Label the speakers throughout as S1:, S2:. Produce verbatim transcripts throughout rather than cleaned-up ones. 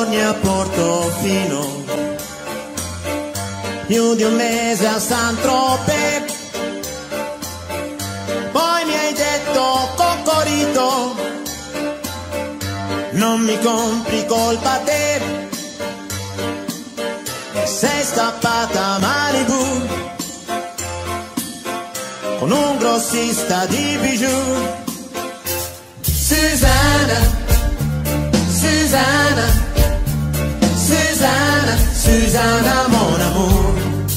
S1: Bologna a Portofino, più di un mese a Saint-Tropez, poi mi hai detto Coccorito, non mi compri colpa te, e sei scappata a Malibu con un grossista di bijou. Susanna, Susanna, Susanna, Susanna mon amour.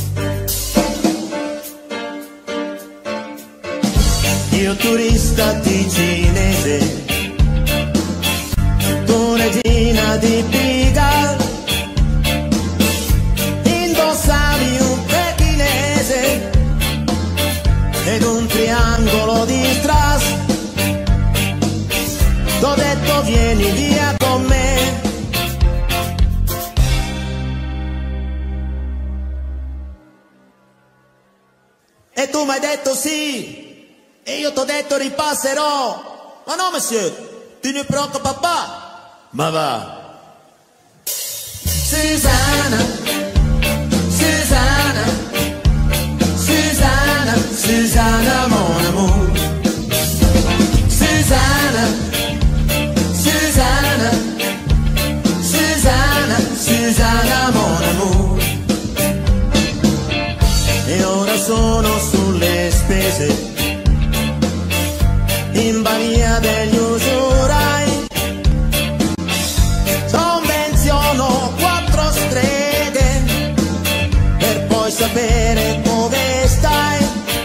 S1: Io turista ticinese, tu regina di Pigalle, indossavi un pechinese ed un triangolo di strass. T'ho detto vieni via con me. E tu mi hai detto sì, e io t'ho detto ripasserò. Ma no monsieur, tu ne preoccupa pas. Ma va. Susanna, Susanna, Susanna, Susanna mon amour. Susanna, Susanna, Susanna, Susanna mon amour. E ora sono sulle spese, in balia degli usurai, sovvenziono quattro streghe per poi sapere dove stai,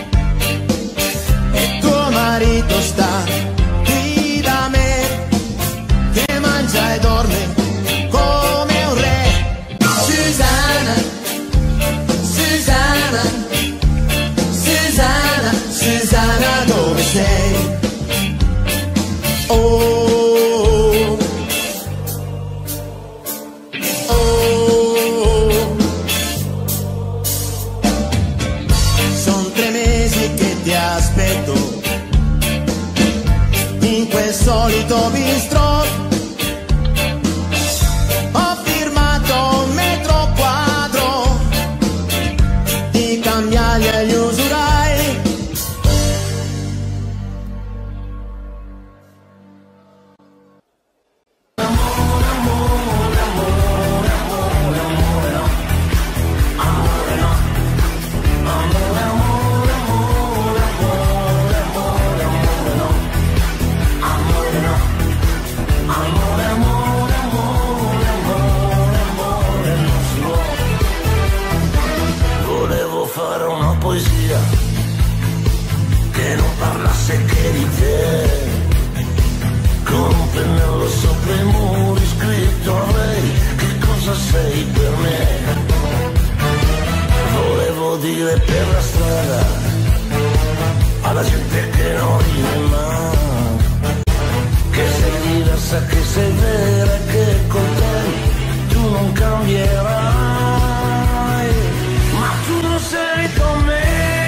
S1: e tuo marito sta qui da me, che mangia e dorme come un re. Susanna, Susanna, Susanna, Susanna dove sei? Oh, oh, son tre mesi che ti aspetto in quel solito bistrò. Ho firmato un metro quadro di cambiali agli usurai.
S2: Per la strada alla gente che non ride mai, che sei diversa, che sei vera, che con te tu non cambierai, ma tu non sei con me.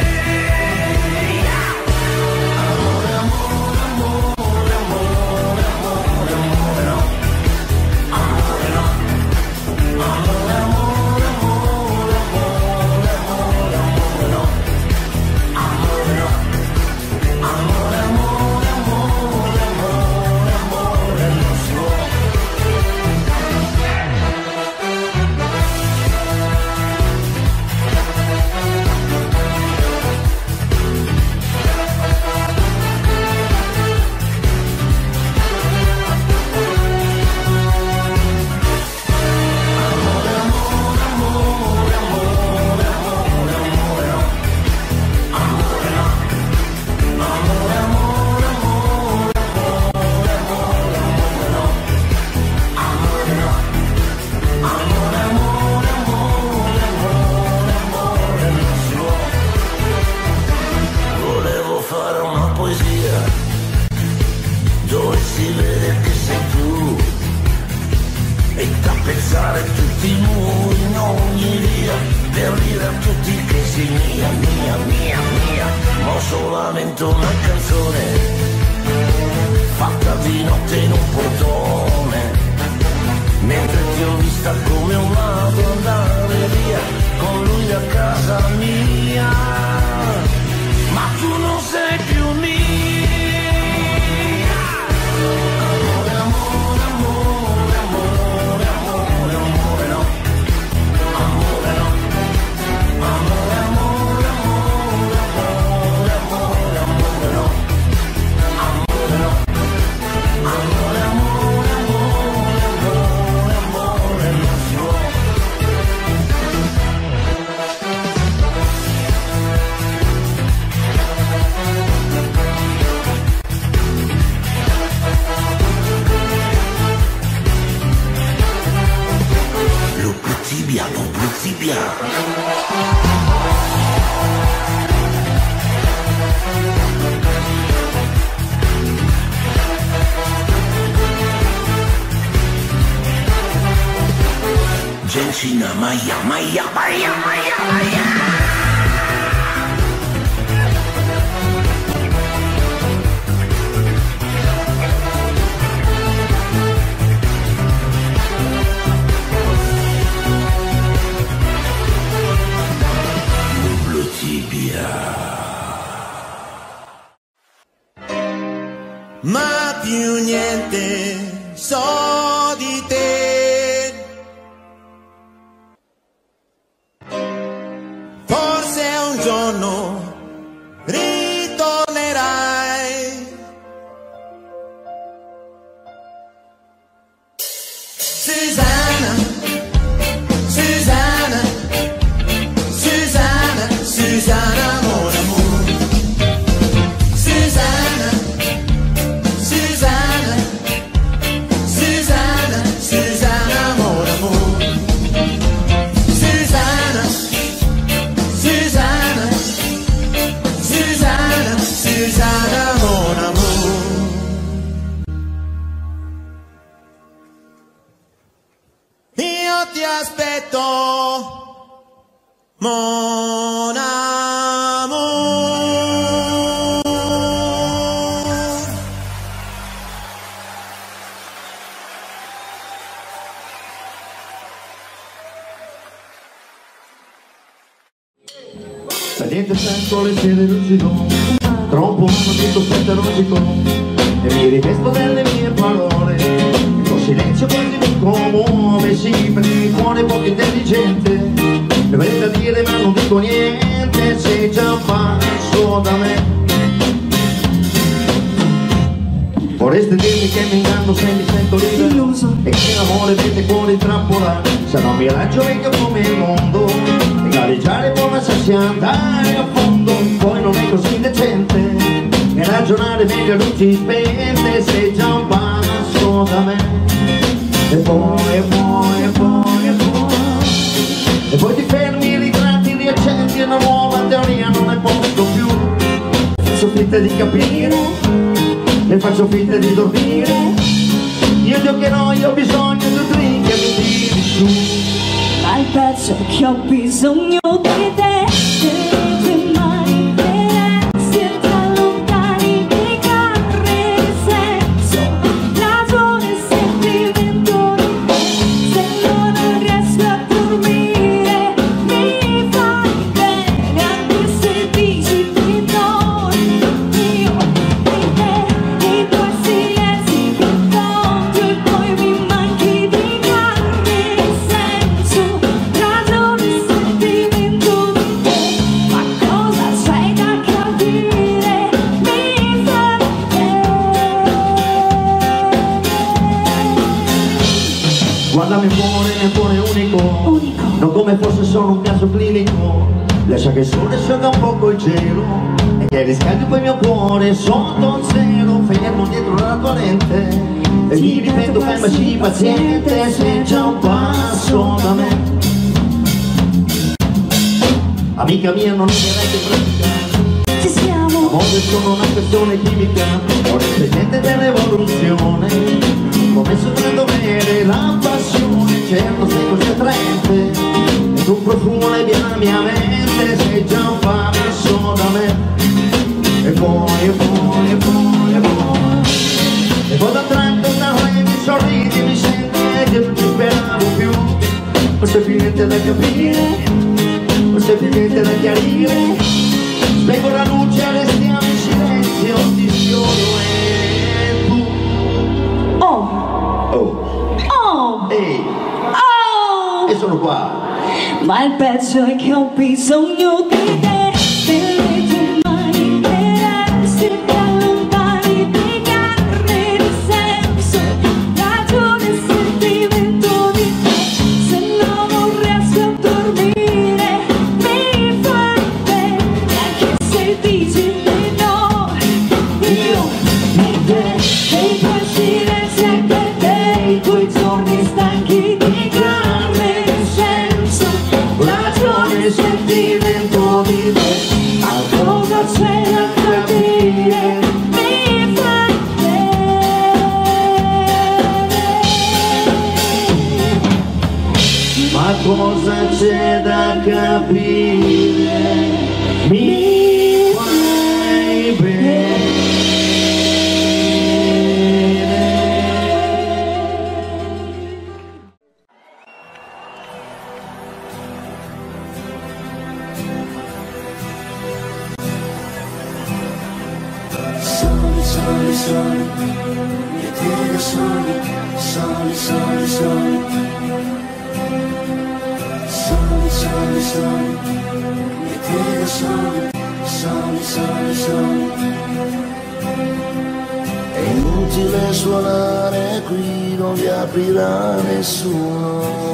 S2: Amore, amore, amore, amore, amore, amore, no. Amore, no. Amore, amore, amore, amore, amore, amore, no. Amore, no. Amore, amore, amore, amore, amore, non si può. Volevo fare una poesia dove si vede che sei tu e tappezzare tutti i muri in ogni via per dire a tutti che sei mia, mia, mia, mia, ma ho solamente una canzone fatta di notte in un portone, mentre ti ho sta come un ladro andare via con lui da casa mia, ma tu non sei più mia. Amore, amore, amore, amore, amore, amore no, amore no, amore, amore, amore, amore, amore, amore no, amore no, amore, amore, amore, amore, amore non si può. Tibia, no blue tibia. Gensina, Maya, Maya, Maya, Maya, Maya.
S1: Ma più niente so di te, forse un giorno ritornerai. Susanna, Susanna, Susanna, Susanna, mon amour. Susanna, Susanna, Susanna, Susanna, mon amour. Susanna, Susanna, Susanna, Susanna, mon amour. Io ti aspetto, mon amour.
S3: Niente sento le sere lucido, troppo un momento spettologico, e mi rivesto delle mie parole, il tuo silenzio quasi mi commuove, sì, perché il cuore è poco intelligente, dovrei da dire ma non dico niente, sei già passo da me. Vorresti dirmi che mi inganno se mi sento libero, illuso, e che l'amore mette cuore in trappola, se non mi raggio vecchio come il mondo, e gareggiare può lasciarsi andare a fondo, poi non è così decente, e ragionare meglio a luci spente, sei già un passo da me, e poi, e poi, e poi, e poi, e poi ti fermi, ritratti, riaccendi, una nuova teoria non ne posso più, faccio finta di capire, e faccio finta di dormire, io giocherò, io ho bisogno di un drink e mi tiri su.
S4: Ma il pezzo che ho bisogno di te, delle tue mani, grazie tra lontani dei carri di senso, ragione e sentimento di te, se non riesco a dormire, mi fai bene anche se dici di no, io e te.
S3: Guarda mio cuore, mio cuore unico, unico, non come fosse solo un caso clinico, lascia che il sole sciolga un poco il cielo, e che riscaldi poi il mio cuore sotto il cielo, fermo dietro la tua lente, e mi ripeto fermaci paziente, sei già un passo da me. Amica mia non direi che pratica,
S4: ci siamo,
S3: l'amore è solo una questione chimica, non è niente dell'evoluzione, come soltanto avere la passione, certo sei così attraente, e tu profumo le via la mia mente, sei già un passo da me, e poi, e poi, e poi, e poi, e poi da tratto da lei mi sorridi, mi senti che non ti speravo più, forse più niente da capire, forse più niente da chiarire. Spengo la luce, restiamo in silenzio, ti sfioro e tu.
S4: Oh,
S3: Oh,
S4: oh,
S3: ehi,
S4: oh.
S3: e sono qua.
S4: Ma il pezzo è che ho bisogno di te. Delle tue mani, delle se ti allontani di carne di senso, ragione, sentimento di te. Se no non riesco a dormire, mi fa bene, anche se dici di no. Io e te, dei tuoi silenzi anche te, i tuoi giorni stanchi di carne di senso, ragione, sentimento di te. A cosa c'è da capire, mi fa bene.
S3: Ma cosa c'è da capire? Mi fai bene.
S2: Soli, soli, soli, io te da soli, soli, soli, soli. Soli, soli, soli, io te da soli, soli, soli, soli. È inutile suonare qui, non vi aprirà nessuno.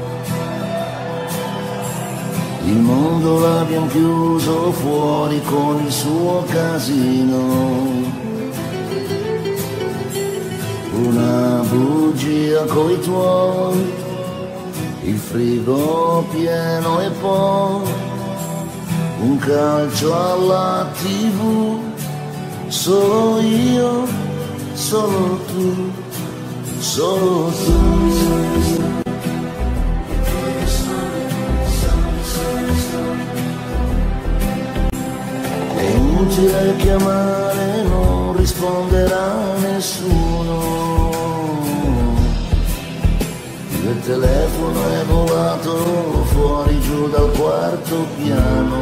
S2: Il mondo l'abbiamo chiuso fuori con il suo casino. Una bugia coi tuoi, il frigo pieno e poi un calcio alla tivù. Solo io, solo tu, solo tu. È inutile chiamare, non risponderà nessuno. Il telefono è volato fuori giù dal quarto piano.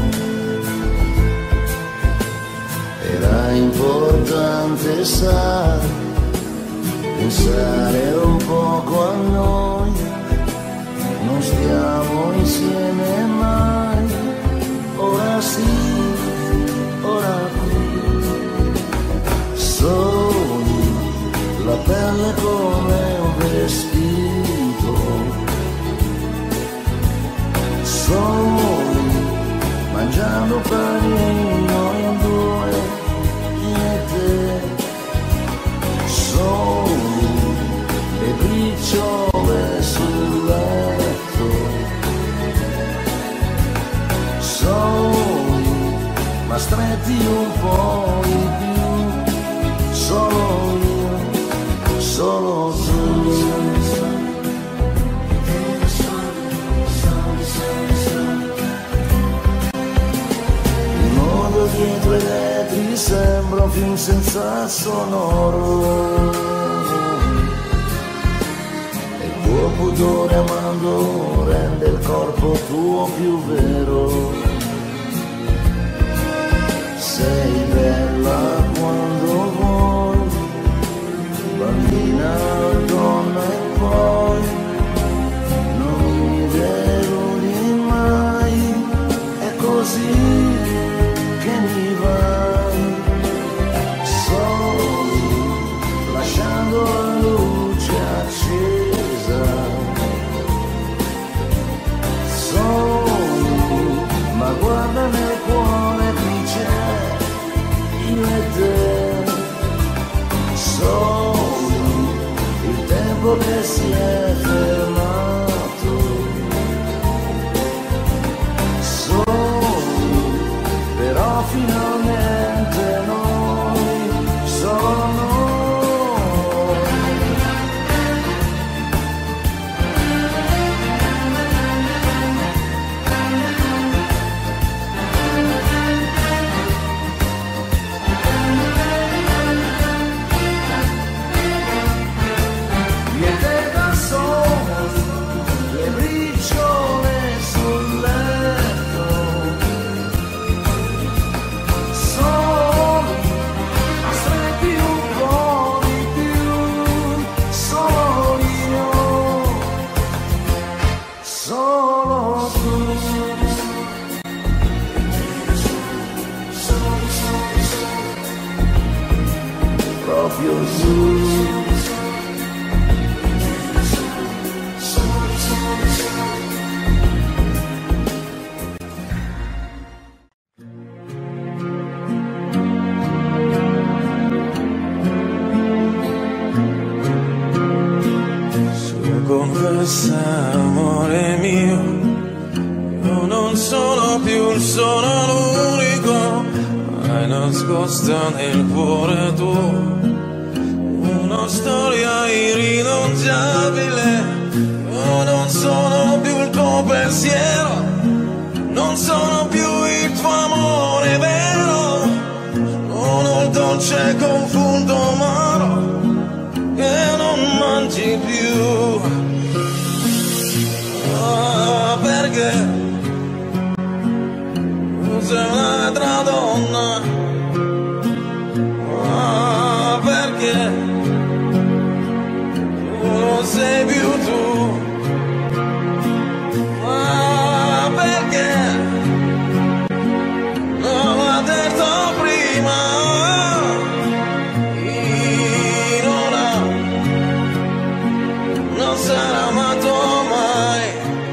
S2: Era importante, sai, pensare un poco a noi. Non stiamo insieme mai, ora sì, ora qui. Soli, la pelle come un vestito. Soli, mangiando panino in due, io e te. Soli, le briciole sul letto. Soli, ma stretti un po' di più. Solo io, solo tu. Il mondo dietro i vetri sembra un film senza sonoro. E il tuo pudore amando rende il corpo tuo più vero. Sei bella quando vuoi, bambina, donna e poi non mi deludi mai, è così che mi vai. Soli, lasciando la luce accesa. Soli, ma guarda nel cuore qui c'è io e te. Soli, il
S5: dove sei, amore mio? Io non sono più il solo l'unico, hai nascosta nel cuore tuo una storia irrinunciabile. Io non sono più il tuo pensiero, non sono più il tuo amore vero, sono il dolce confundo amaro che non mangi più. Ah, perché tu sei un'altra donna? Ah, perché tu non sei più tu? Ah, perché non l'ho detto prima? Chi non ha, non sarà amato mai.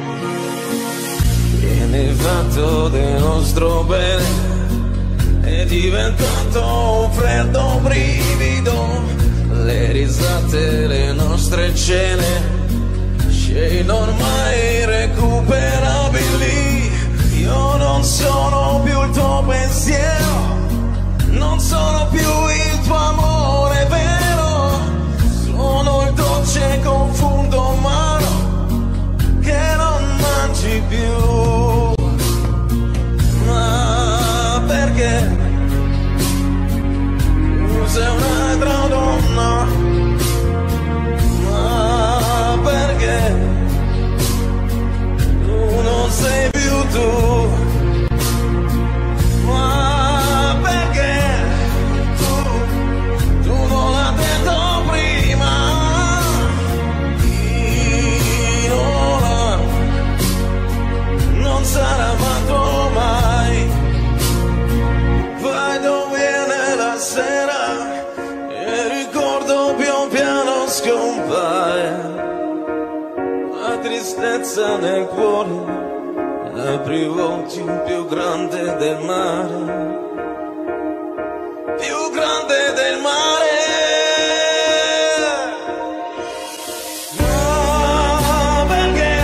S5: Viene fatto del nostro bene, è diventato un freddo brivido. Le risate, le nostre cene, scene ormai recuperabili. Io non sono più il tuo pensiero, non sono più il tuo amore vero, sono il dolce confundo amaro che non mangi più. Ma perché tu sei un'altra donna? Ma perché tu non sei più tu? Ma perché tu, tu non l'hai detto prima? Chi non ha, non sarà amato mai. Vai dove viene la sera e il ricordo pian piano scompare. La tristezza nel cuore apri occhi più grande del mare, più grande del mare. No, perché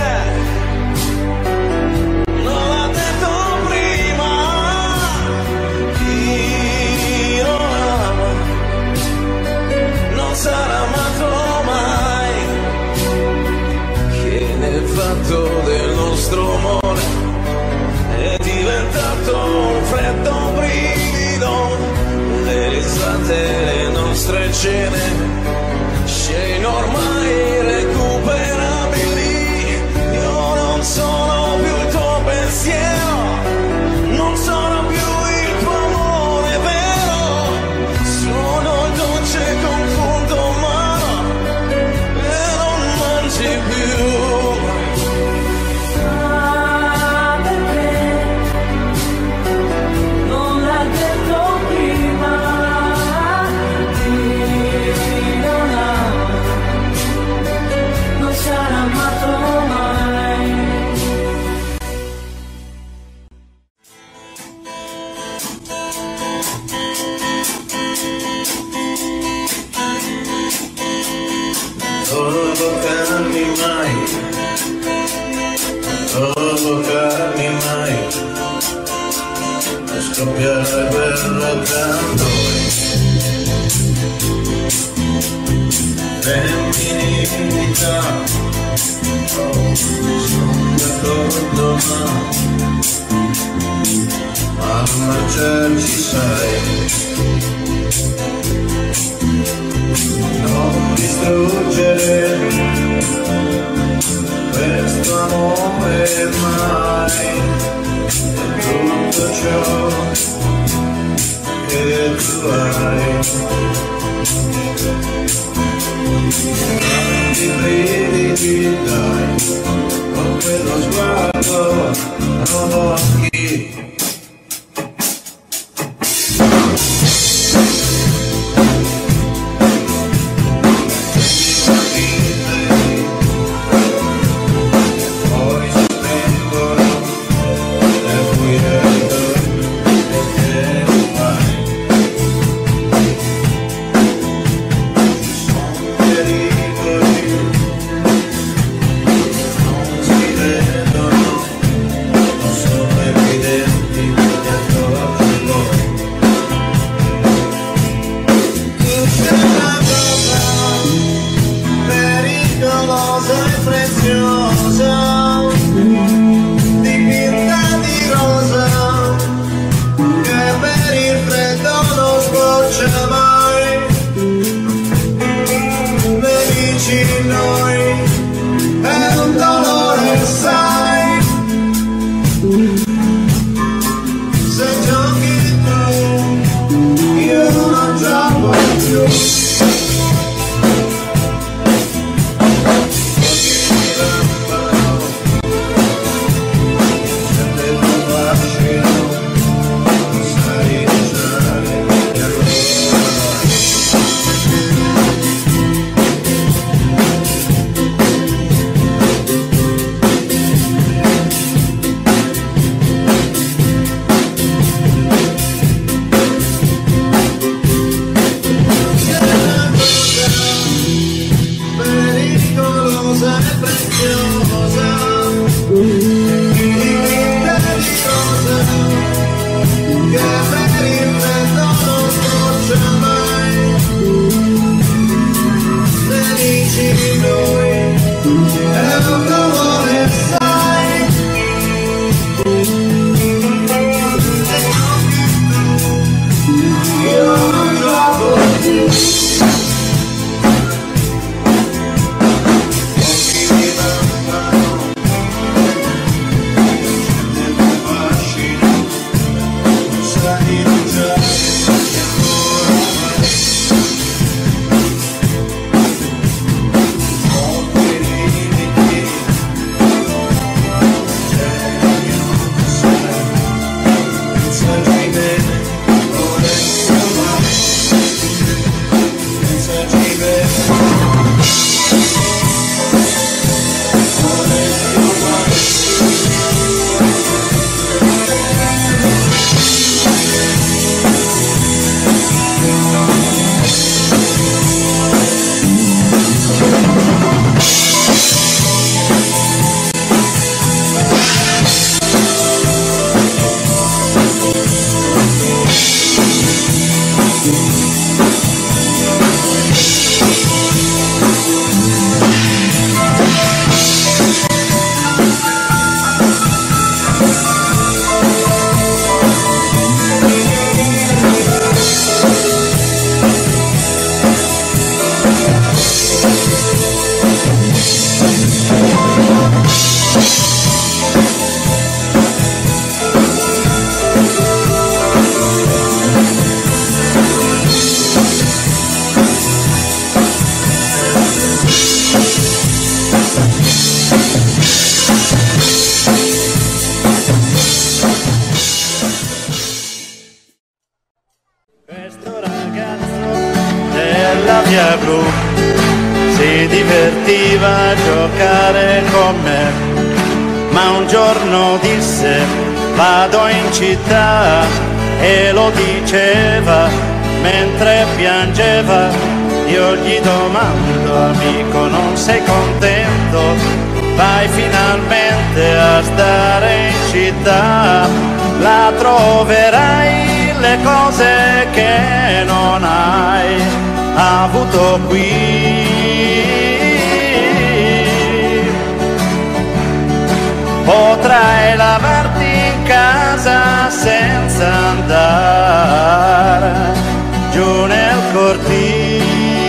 S5: non l'ha detto prima? Chi non ama non sarà amato mai. Che nel fatto del nostro amore è diventato un freddo brivido. Le risate, le nostre cene, scene ormai recuperabili. Io non sono più il tuo pensiero, non sono più il tuo amore vero, sono il dolce confundo amaro e non mangi più. Provocarmi mai, provocarmi mai, a scoppiare per rotandoi. Femminilità, oh, sono d'accordo ma a marciarci sai. Non distruggere questo amore mai, e tutto ciò che tu hai. Tanti brividi dai, con quello sguardo non occhi.
S1: è un dolore, sai. Io non trovo più.
S6: Questo ragazzo della via blu si divertiva a giocare con me, ma un giorno disse vado in città e lo diceva mentre piangeva. Io gli domando, amico, non sei contento? Vai finalmente a stare in città, la troverai le cose che non hai avuto qui. Potrai lavarti in casa senza andare giù nel cortile.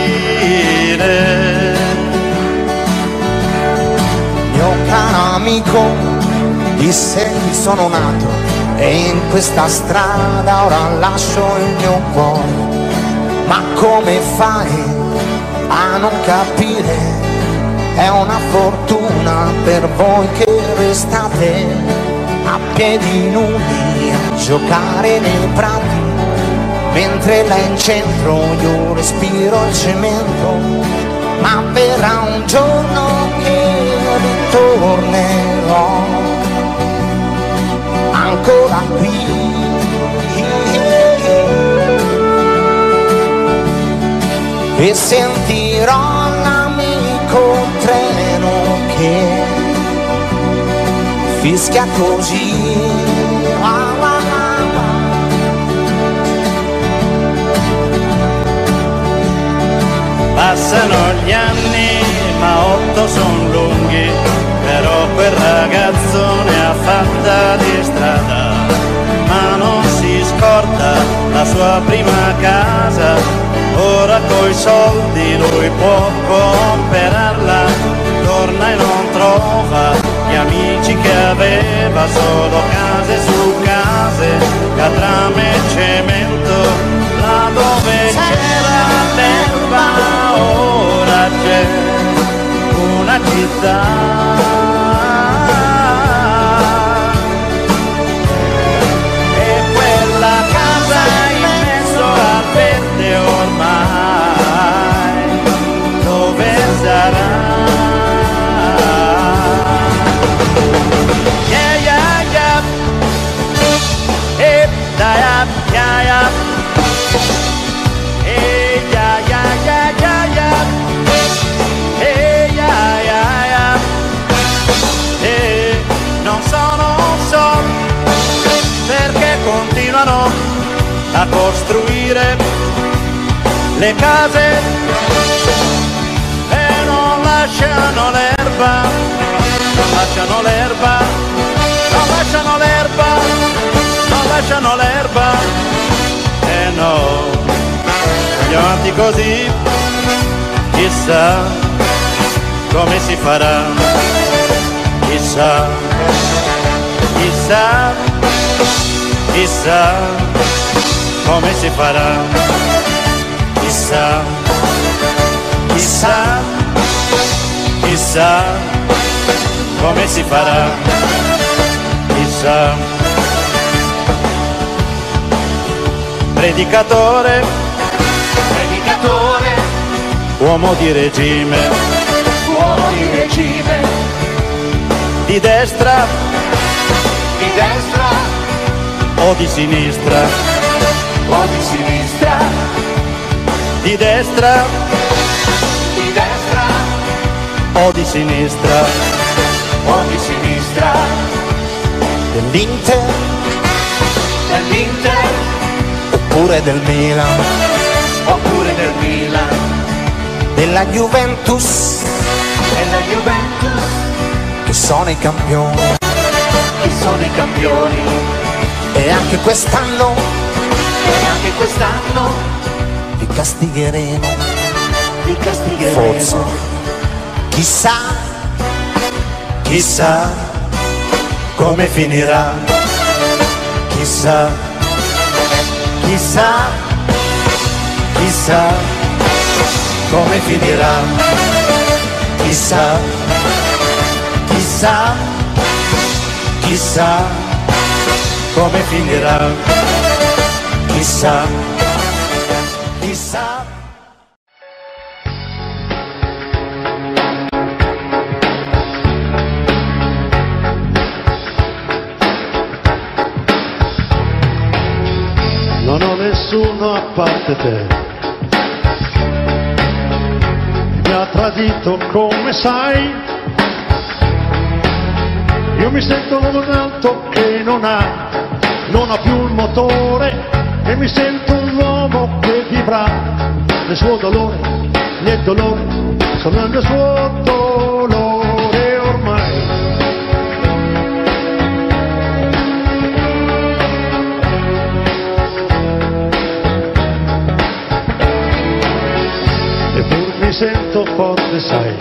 S7: Mio caro amico, disse qui sono nato e in questa strada ora lascio il mio cuore. Ma come fai a non capire? È una fortuna per voi che restate a piedi nudi a giocare nei prati, mentre là in centro io respiro il cemento. Ma verrà un giorno che ritornerò ancora qui e sentirò l'amico treno che fischia così. Ah, ah, ah, ah.
S6: Passano gli anni ma otto son lunghi, però quel ragazzo ne ha fatta di strada, ma non si scorda la sua prima casa. Ora coi soldi lui può comprarla, torna e non trova gli amici che aveva, solo case su case, catrame e cemento. Là dove c'era l'erba ora c'è una città. E quella casa in mezzo al verde ormai dove sarà? Yeah, yeah, yeah. E dai, yeah, yeah. E yeah, yeah, yeah, yeah, yeah. E yeah, yeah, yeah. E non so, non so perché continuano a costruire le case e non lasciano l'erba l'erba, non lasciano l'erba, non lasciano l'erba, non lasciano l'erba, e no, andiamo avanti così, chissà come si farà, chissà, chissà, chissà come si farà, chissà, chissà, chissà come si farà, chissà. Predicatore,
S5: Predicatore,
S6: uomo di regime,
S5: uomo di regime,
S6: di destra
S5: di destra
S6: o di sinistra,
S5: o di sinistra,
S6: di destra
S5: di destra
S6: o di sinistra,
S5: o di sinistra,
S7: dell'Inter
S5: dell'Inter
S7: oppure del Milan,
S5: oppure del Milan,
S7: della Juventus,
S5: della Juventus,
S7: che sono i campioni,
S5: che sono i campioni,
S7: e anche quest'anno
S5: e anche quest'anno
S7: li castigheremo,
S5: li castigheremo.
S7: forse, chissà, chissà come finirà, chissà, chissà, chissà come finirà, chissà, chissà, chissà come finirà, chissà, chissà.
S8: Non ho nessuno a parte te, mi ha tradito come sai, io mi sento un auto che non ha, non ha più il motore, e mi sento un uomo che vivrà nel suo dolore, nel dolore, sono nel suo dolore ormai. Mi sento forte, sai,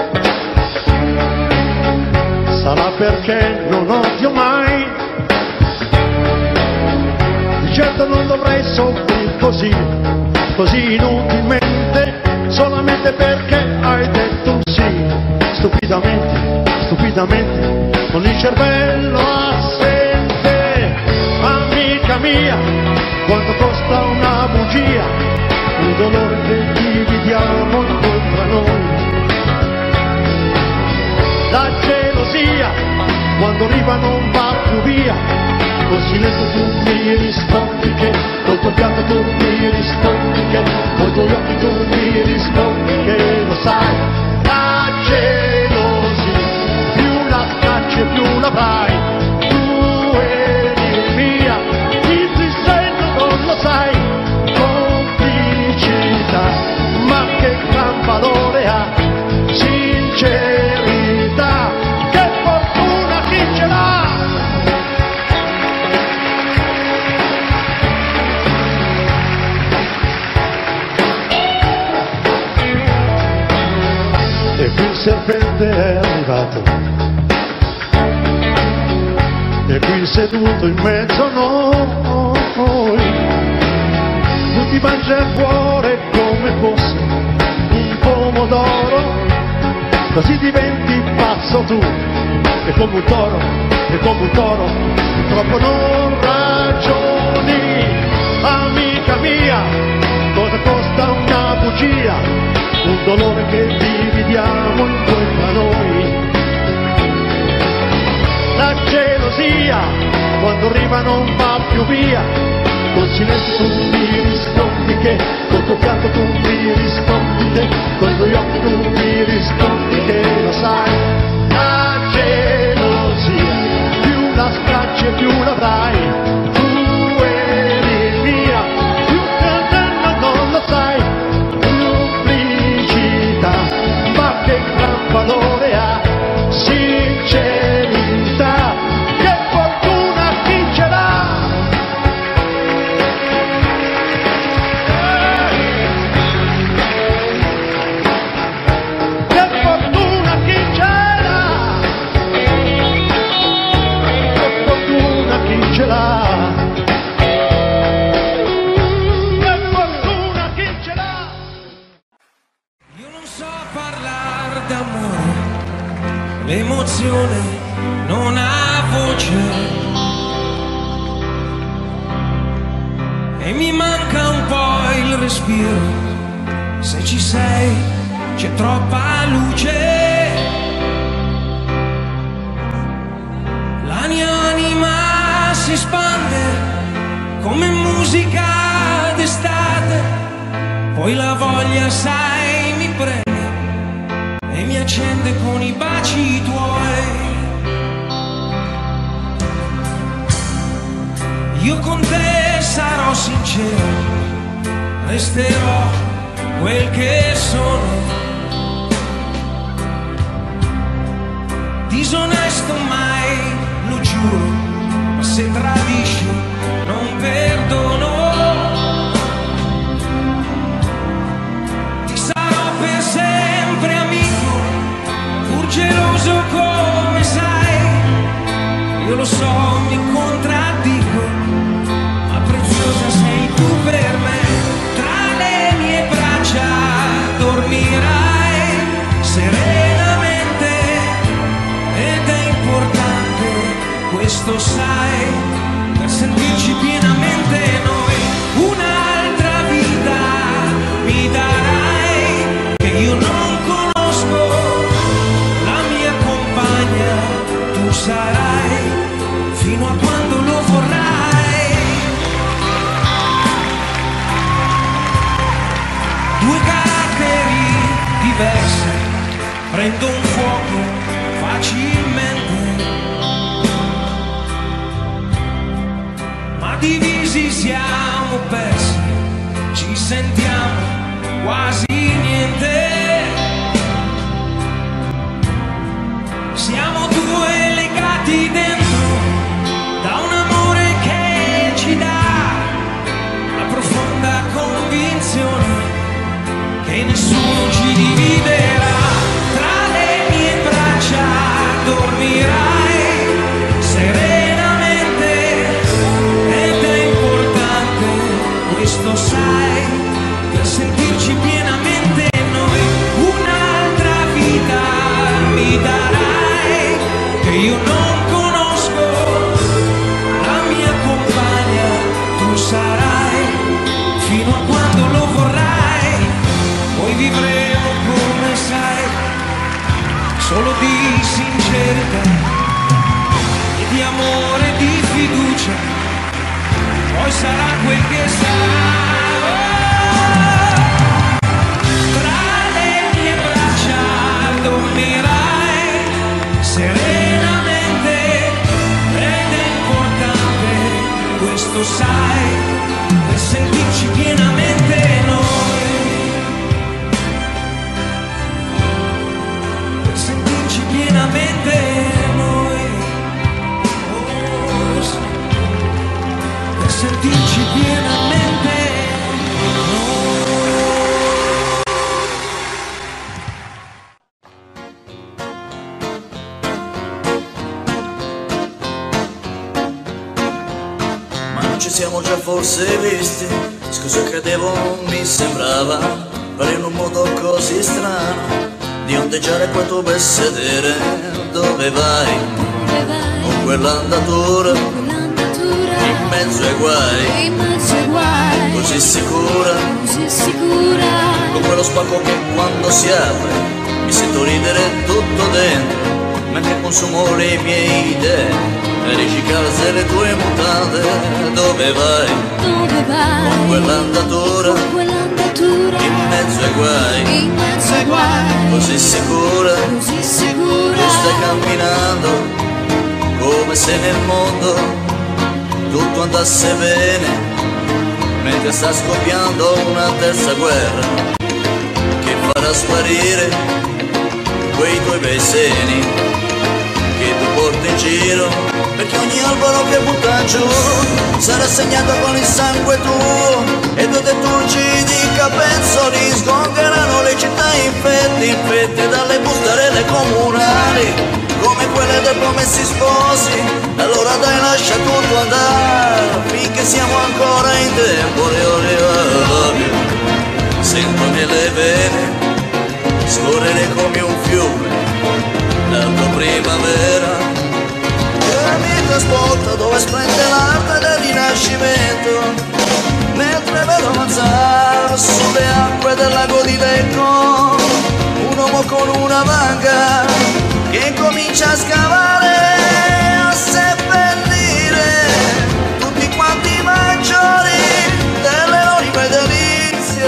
S8: sarà perché non odio mai, di certo non dovrei soffrire così, così inutilmente, solamente perché hai detto un sì, stupidamente, stupidamente, con il cervello assente, amica mia, quanto costa una bugia, un dolore che dividiamo tra noi, la gelosia quando arriva non va più via, col silenzio tu mi rispondi che, col tuo pianto tu mi rispondi che, col tuoi occhi tu mi rispondi che, lo sai, la gelosia più la scacci e più l'avrai, tu eri mia, ti sento non lo sai, ma che gran valore ha, sincerità, che fortuna chi ce l'ha. E qui il serpente è arrivato, e qui seduto in mezzo a noi, tu ti mangia il cuore come fosse un pomodoro, così diventi pazzo tu, e come un toro, e come un toro, purtroppo non ragioni, amica mia, cosa costa una bugia, un dolore che dividiamo in due tra noi, la gelosia quando arriva non va più via, col silenzio tu mi rispondi che, col tuo pianto tu mi rispondi che, con i tuoi occhi tu mi rispondi che, lo sai, la gelosia più la stracci e più l'avrai, tu eri mia, più che non lo sai, duplicità, ma che gran valore ha,
S5: canzone non ha voce e mi manca un po' il respiro. Se ci sei c'è troppa luce, la mia anima si espande come musica d'estate, poi la voglia, sai, mi prende e mi accende con i baci tuoi. Io con te sarò sincero, resterò quel che sono, disonesto mai, lo giuro, ma se tradisci non perdono. Ti sarò per sempre amico, pur geloso come sai. Io lo so, mi contraddico, ma preziosa sei tu per me. Tra le mie braccia dormirai serenamente ed è importante, questo sai, per sentirci pienamente noi. Un'altra vita mi darai che io non conosco, la mia compagna tu sarai fino a quando lo vorrai. Due caratteri diversi prendono fuoco facilmente, ma divisi siamo persi, ci sentiamo quasi niente. Siamo due legati dentro da un amore che ci dà la profonda convinzione che nessuno ci dividerà. Tra le mie braccia dormirai serenamente ed è importante, questo sai, per sentirci pienamente noi. Un'altra vita mi darai che io non conosco, la mia compagna tu sarai fino a quando lo vorrai. Poi vivremo come sai, solo di sincerità e di amore e di fiducia, poi sarà quel che sarà. Tra le mie braccia dormirai serenamente ed è importante, questo sai, per sentirci pienamente noi. Per sentirci pienamente noi. Oh, sì. Per sentirci pienamente noi.
S9: Ma non ci siamo già forse visti? Scusa, credevo, mi sembrava, per in un modo così strano, di ondeggiare quel tuo bel sedere. Dove vai?
S4: Dove vai?
S9: Con quell'andatura,
S4: Quell'andatura
S9: in mezzo ai guai,
S4: in mezzo ai guai,
S9: così sicura,
S4: così sicura,
S9: con quello spacco che quando si apre mi sento ridere tutto dentro, mentre consumo le mie idee e dici calze le tue mutande. Dove vai?
S4: dove vai?
S9: Con quell'andatura,
S4: Con quell'andatura
S9: in mezzo ai guai,
S4: in mezzo ai guai,
S9: così sicura,
S4: così sicura,
S9: tu stai camminando come se nel mondo tutto andasse bene, mentre sta scoppiando una terza guerra che farà sparire quei tuoi bei seni che tu porti in giro, perché ogni albero che butta giù sarà segnato con il sangue tuo, e due turgidi capezzoli sgorgeranno le città infette, infette dalle bustarelle comunali, come quelle dei promessi sposi. Allora dai, lascia tutto andare, finché siamo ancora in tempo. Sento nelle vene scorrere come un fiume l'altro prima primavera che mi trasporta dove splende l'arte del rinascimento, mentre vedo avanzare sulle acque del lago di Lecco un uomo con una vanga che comincia a scavare, a seppellire tutti quanti i maggiori dell'enorme delizia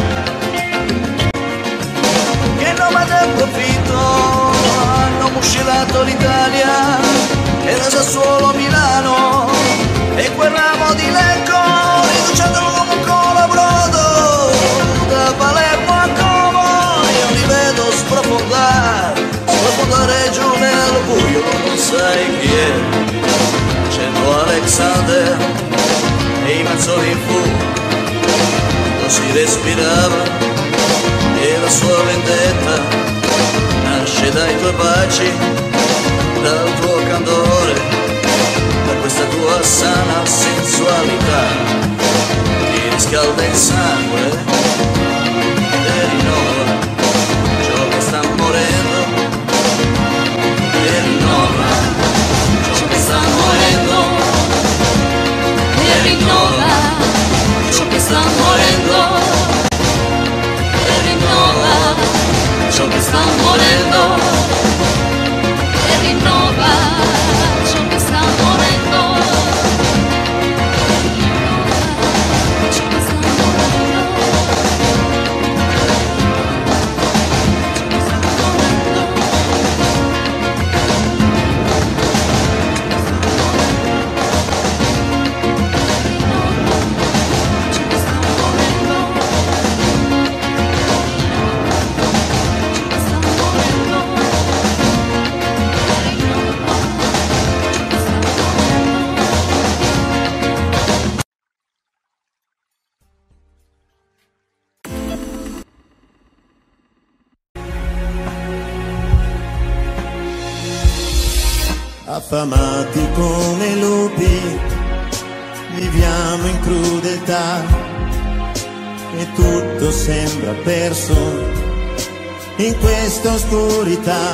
S9: che non va del profitto hanno muscilato l'Italia e la Sassuolo Milano e quel ramo di Lecco riducendolo come un colabrodo da Palermo a Como. Io li vedo sprofondare, sprofondare giù nel buio, non sai chi è. C'entrò Alexander e i mazzoni in fu, non si respirava e la sua vendetta nasce dai tuoi baci, dal tuo candore, da questa tua sana sensualità, ti riscalda il sangue e rinnova ciò che sta morendo, e rinnova ciò che sta morendo, e rinnova ciò che sta morendo, e rinnova ciò che sta morendo, e rinnova ciò che sta morendo, ciò che sta
S1: affamati come lupi, viviamo in crudeltà e tutto sembra perso in questa oscurità.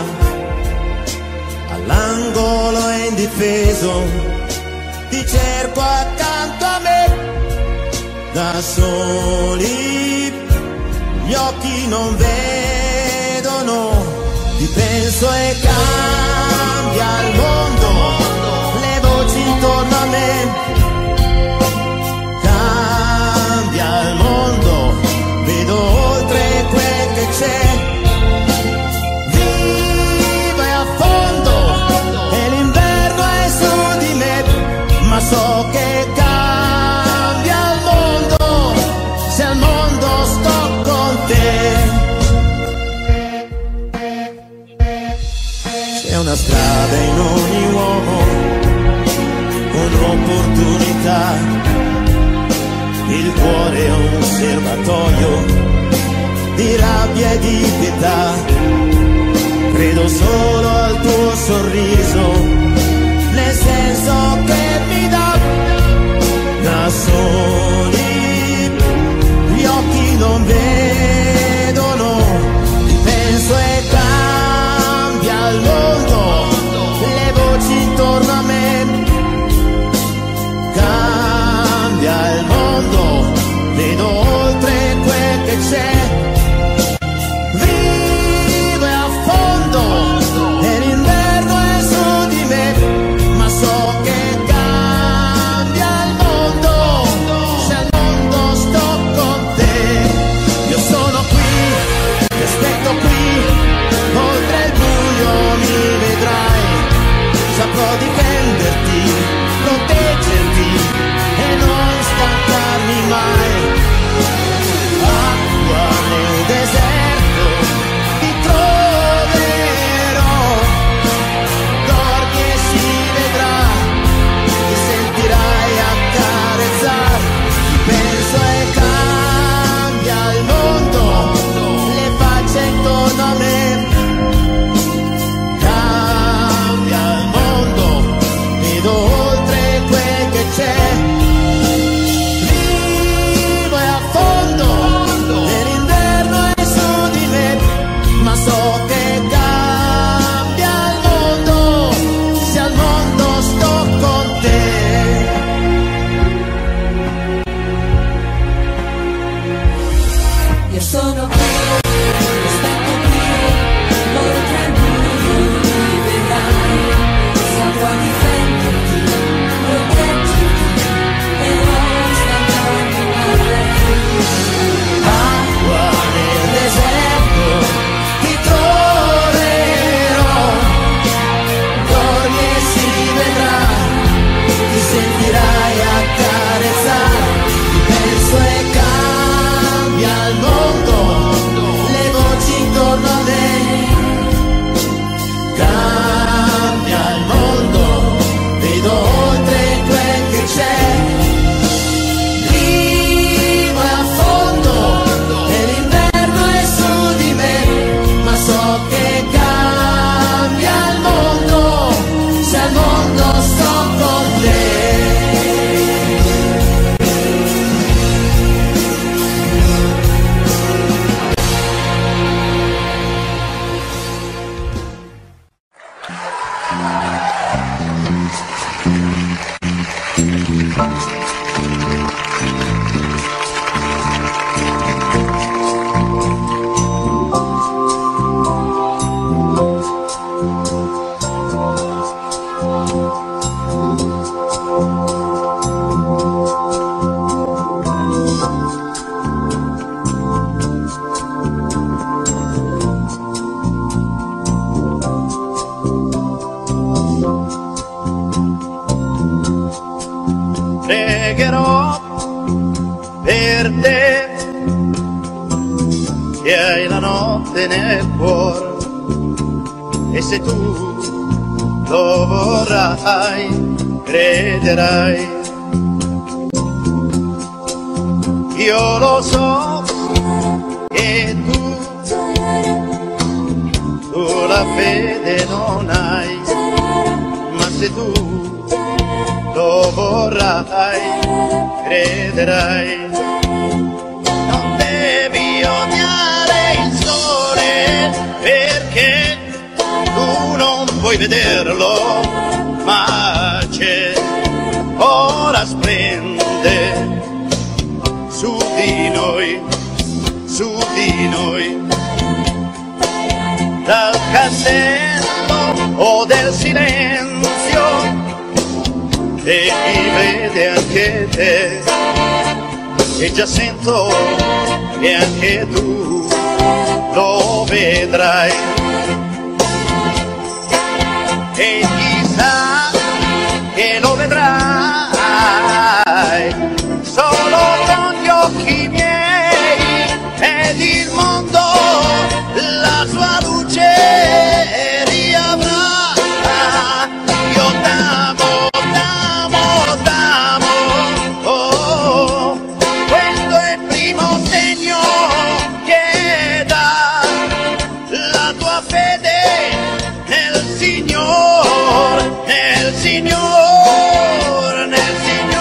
S1: All'angolo è indifeso, ti cerco accanto a me, da soli gli occhi non vedono, ti penso e cambia il mondo, le voci intorno a me, cambia il mondo, vedo oltre quel che c'è, vivo e a fondo, e l'inverno è su di me, ma so che cambia il mondo, se al mondo sto con te. C'è una strada in ogni uomo, un'opportunità, il cuore è un serbatoio di rabbia e di pietà, credo solo al tuo sorriso, nel senso che mi dà, da soli gli occhi non vedono, ti penso e cambia il mondo, le voci intorno a me, cambia il mondo, vedo oltre quel che c'è, vivo e a fondo, e l'inverno
S6: Pregherò per te che hai la notte nel cuore, e se tu lo vorrai, crederai. Io lo so che tu, tu la fede non hai, ma se tu lo vorrai, crederai. Non devi odiare il sole perché tu non puoi vederlo, ma c'è, ora splende su di noi, su di noi. Dal castello o del silenzio, e chi vede anche te, e già sento che anche tu lo vedrai. E chissà che lo vedrai solo con gli occhi miei, ed il mondo la sua luce riavrà. Io t'amo, t'amo, t'amo, oh, questo è il primo segno che dà la tua fede nel Signore, nel Signore, nel Signore.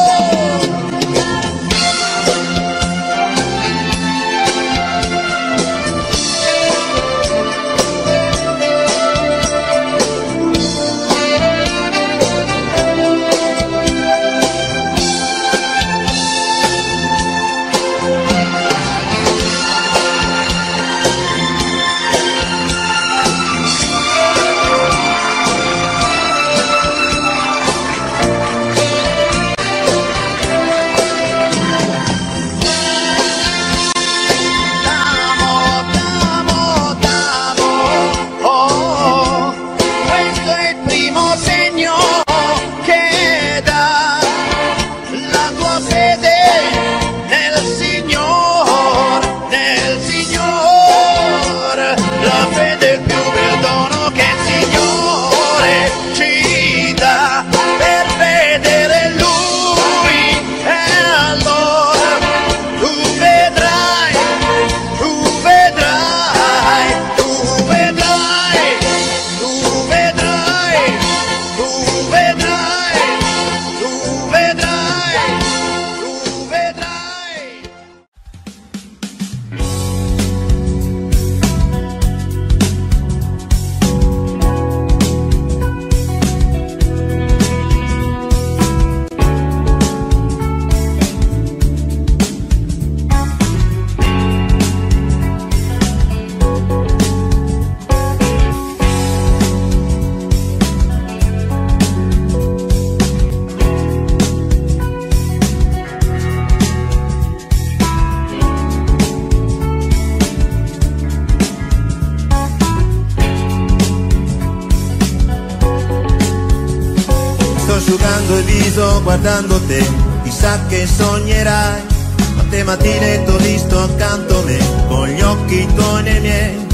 S10: Asciugando il viso guardando te, chissà che sognerai. Quante mattine t'ho visto accanto a me, con gli occhi tuoi nei miei.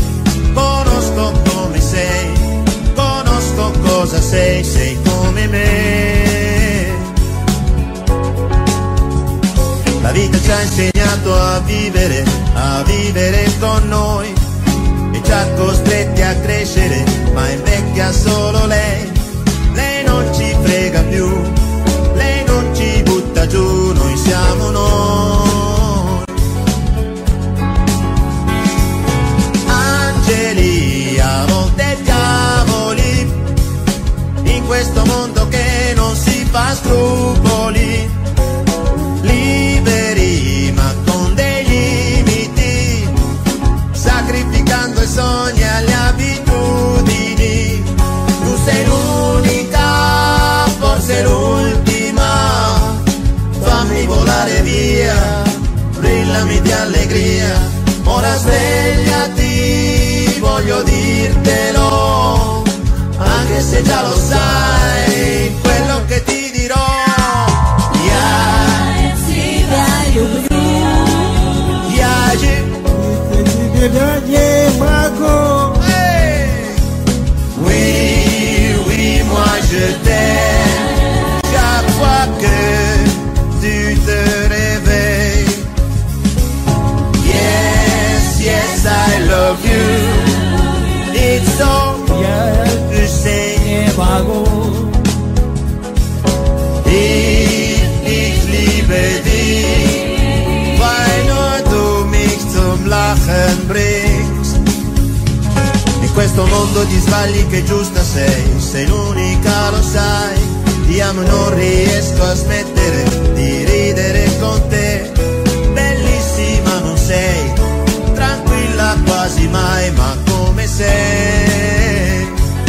S10: Conosco come sei, conosco cosa sei, sei come me. La vita ci ha insegnato a vivere, a vivere con noi, e ci ha costretti a crescere, ma invecchia solo lei. Lei non ci frega più, lei non ci butta giù, noi siamo noi. Angeli, a volte diavoli, in questo mondo che non si fa scrupoli, liberi ma con dei limiti, sacrificando i sogni alle abitudini. Tu sei l'unica, forse l'ultima, fammi volare via, brillami di allegria. Ora svegliati, voglio dirtelo, anche se già lo sai, quello che ti dirò. Yeah, yeah, hey. Oui, oui, moi je t'aime, chaque fois que tu te réveilles. Yes, yes, I love you, it's so que sei. Ich, ich liebe dich, weil nur du mich zum Lachen bringst. In questo mondo di sbagli che giusta sei, sei l'unica, lo sai. Ti amo e non riesco a smettere di ridere con te. Bellissima non sei, tranquilla quasi mai, ma come sei?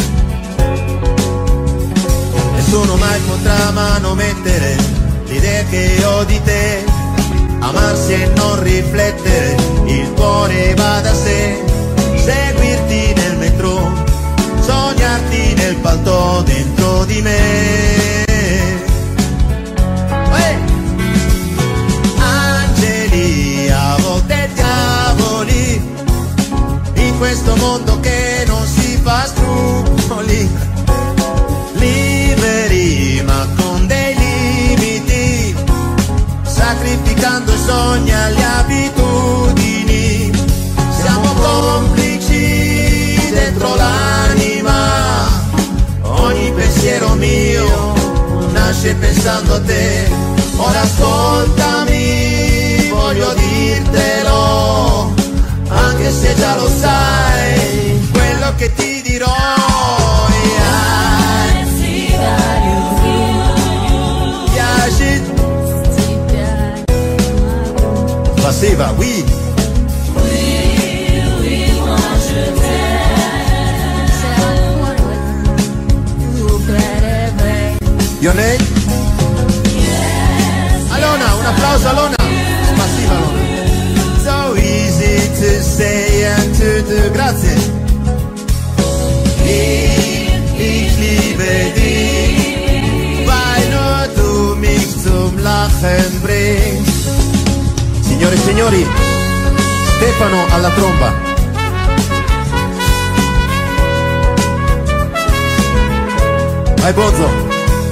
S10: Nessuno mai potrà manomettere l'idea che ho di te. Amarsi e non riflettere, il cuore va da sé. Seguirti nel metro, sognarti nel palto dentro di me. Hey! Angeli, a volte diavoli, in questo mondo che non si fa scrupoli, liberi ma con dei limiti, sacrificando i sogni alle abitudini. Siamo complici dentro l'anima, ogni pensiero mio nasce pensando a te. Ora ascoltami, voglio dirtelo, anche se già lo sai, quello che ti dirò. Passiva, oui. Your name? Alona, un applauso Alona. Passiva Alona. So easy to say and to do. Grazie. Ich, ich liebe dich, weil nur du mich zum Lachen bringst. Signore e signori, Stefano alla tromba. Vai Bozzo.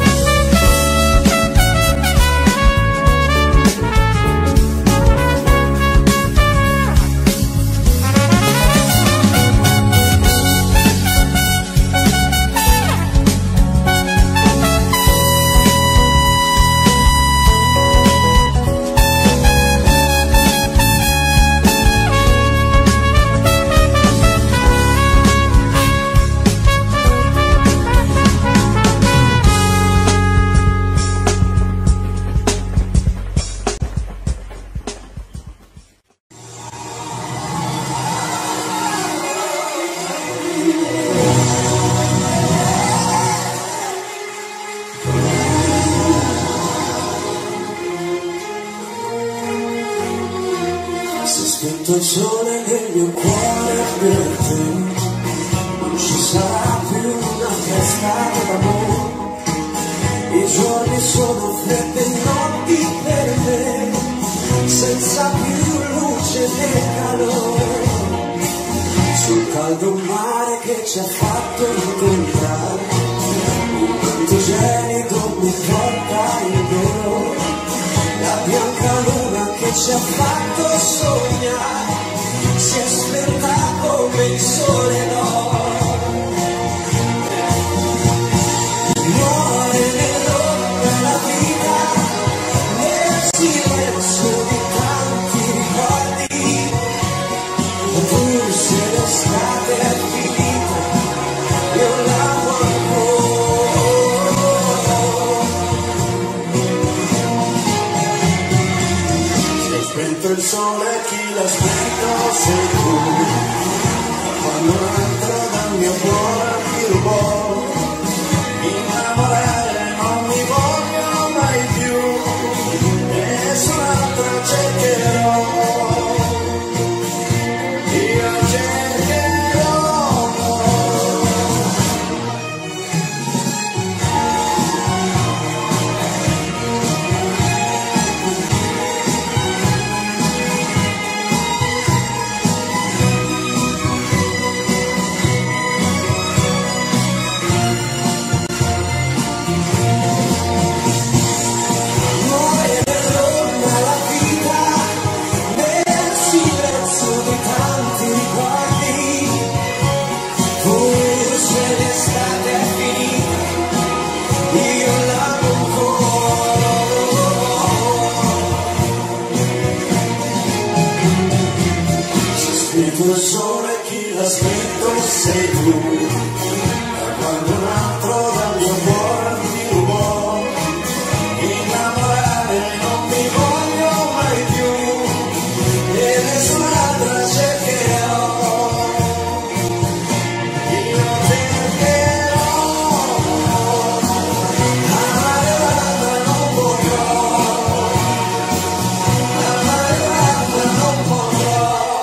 S11: Il sole nel mio cuore per te, non ci sarà più una festa d'amore. I giorni sono fredde, notti per me, senza più luce né calore. Sul caldo mare che ci ha fatto incontrare, un canto gelido mi porta in dolore. La bianca luna che ci ha fatto sognare si è spenta come il sole, no. Muore nell'ombra la vita, nel silenzio di tanti ricordi. Pur se l'estate è finita, io l'amo ancora. io l'amo ancora. C'è scritto il sole, chi l'ha scritto sei tu, da quando un altro dal mio cuore mi rubò, innamorare non mi voglio mai più, e nessun'altra cercherò. Io cercherò, amare l'altra non potrò, amare l'altra non potrò.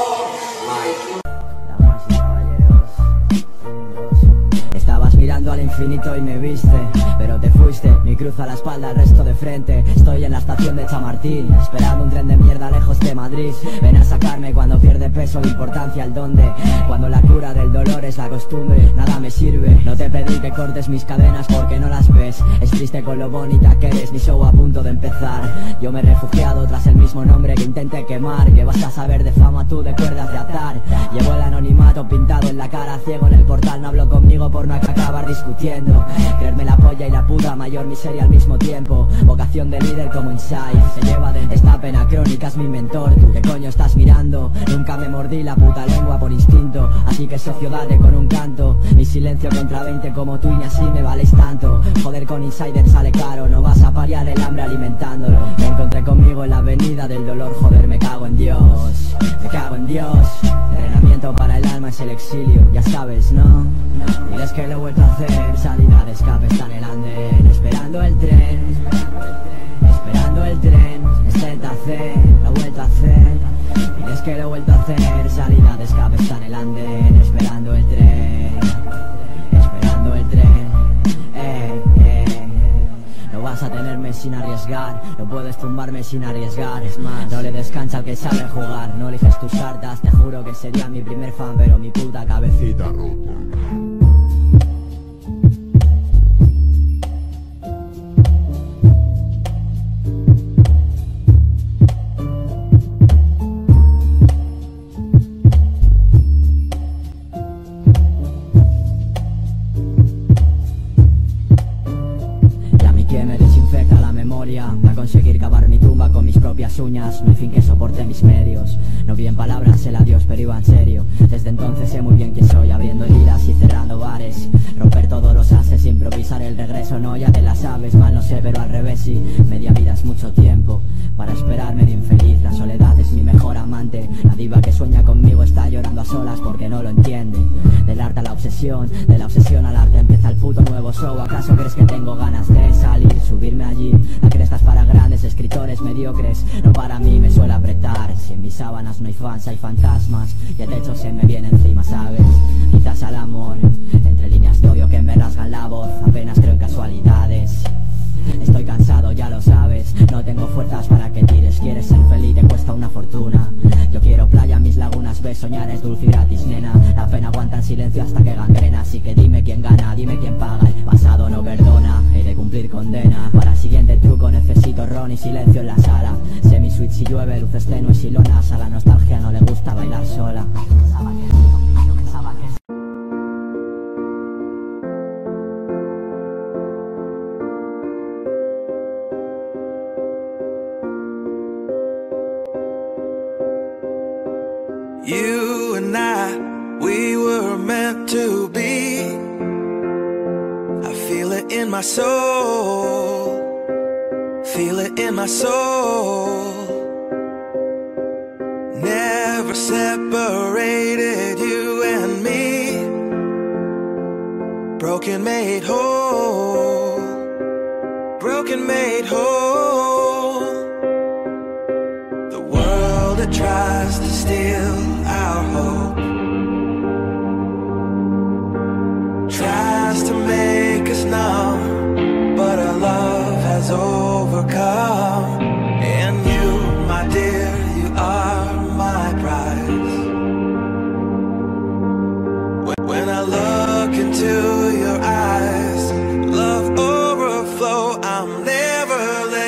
S12: Estabas mirando al infinito y me viste, pero te fuiste, mi cruz a la espalda, el resto de frente. Estoy en la estación de Chamartín, esperando un tren de mierda lejos de Madrid. Ven a sacarme cuando pierde peso de importancia el dónde, cuando la cura del dolor es la costumbre, nada me sirve. No te pedí que cortes mis cadenas porque no las ves, es triste con lo bonita que eres, mi show a punto de empezar. Yo me he refugiado tras el mismo nombre que intenté quemar, que vas a saber de fama tú de cuerdas de atar. Llevo el anonimato pintado en la cara, ciego en el portal, no hablo conmigo por no acabar discutiendo. Creerme la polla y la puta mayor miseria al mismo tiempo, vocación de líder como Inside, se lleva de esta pena crónica, es mi mentor. ¿Tú qué coño estás mirando? Nunca me mordí la puta lengua por instinto, así que socio date con un canto. Mi silencio contra veinte como tú y ni así me valéis tanto. Joder con Insider sale caro, no vas a paliar el hambre alimentándolo. Me encontré conmigo en la avenida del dolor, joder me cago en Dios, me cago en Dios. Entrenamiento para el alma es el exilio, ya sabes, ¿no? Diles que lo he vuelto a hacer, salida de escape está en el andén, esperando el tren, esperando el tren, es Delta C, lo he vuelto a hacer. Diles que lo he vuelto a hacer, salida de escape está en el andén, esperando el tren, esperando el tren, eh, eh. No vas a tenerme sin arriesgar, no puedes tumbarme sin arriesgar. Es más, no le descansa al que sabe jugar, no eliges tus cartas, te juro que sería mi primer fan, pero mi puta cabecita rota. Para conseguir cavar mi tumba con mis propias uñas, no hay fin que soporte mis medios. No vi en palabras el adiós pero iba en serio. Desde entonces sé muy bien quién soy, abriendo heridas y cerrando bares, romper todos los ases, improvisar el regreso. No, ya te la sabes, mal no sé pero al revés sí. Media vida es mucho tiempo para esperar medio infeliz. La soledad es mi mejor amante, la diva que sueña conmigo está llorando a solas porque no lo entiende. Del arte a la obsesión, de la obsesión al arte empieza el puto nuevo show. ¿Acaso crees que tengo ganas de salir, subirme allí? La cresta es para grandes escritores mediocres, no para mí, me suele apretar. Si en mis sábanas no hay fans, hay fantasmas y el techo se me viene encima, ¿sabes? Quizás al amor, entre líneas de odio que me rasgan la voz, apenas creo en casualidades. Estoy cansado, ya lo sabes, no tengo fuerzas para que tires. Quieres ser feliz, te cuesta una fortuna. Yo quiero playa, mis lagunas, ves, soñar es dulce y gratis, nena. La pena aguanta en silencio hasta que gangrena, así que dime quién gana, dime quién paga. El pasado no perdona, he de cumplir condena. Para el siguiente truco necesito ron y silencio en la sala. Semi-sweet si llueve, luces tenues y lonas. A la nostalgia no le gusta bailar sola. Pensaba que yo pensaba que
S5: You and I, we were meant to be. I feel it in my soul, feel it in my soul. Never separated, you and me. Broken made whole, broken made whole. The world that tries to steal our hope tries to make us numb, but our love has overcome. And you, my dear, you are my prize. When I look into your eyes, love overflow, I'm never letting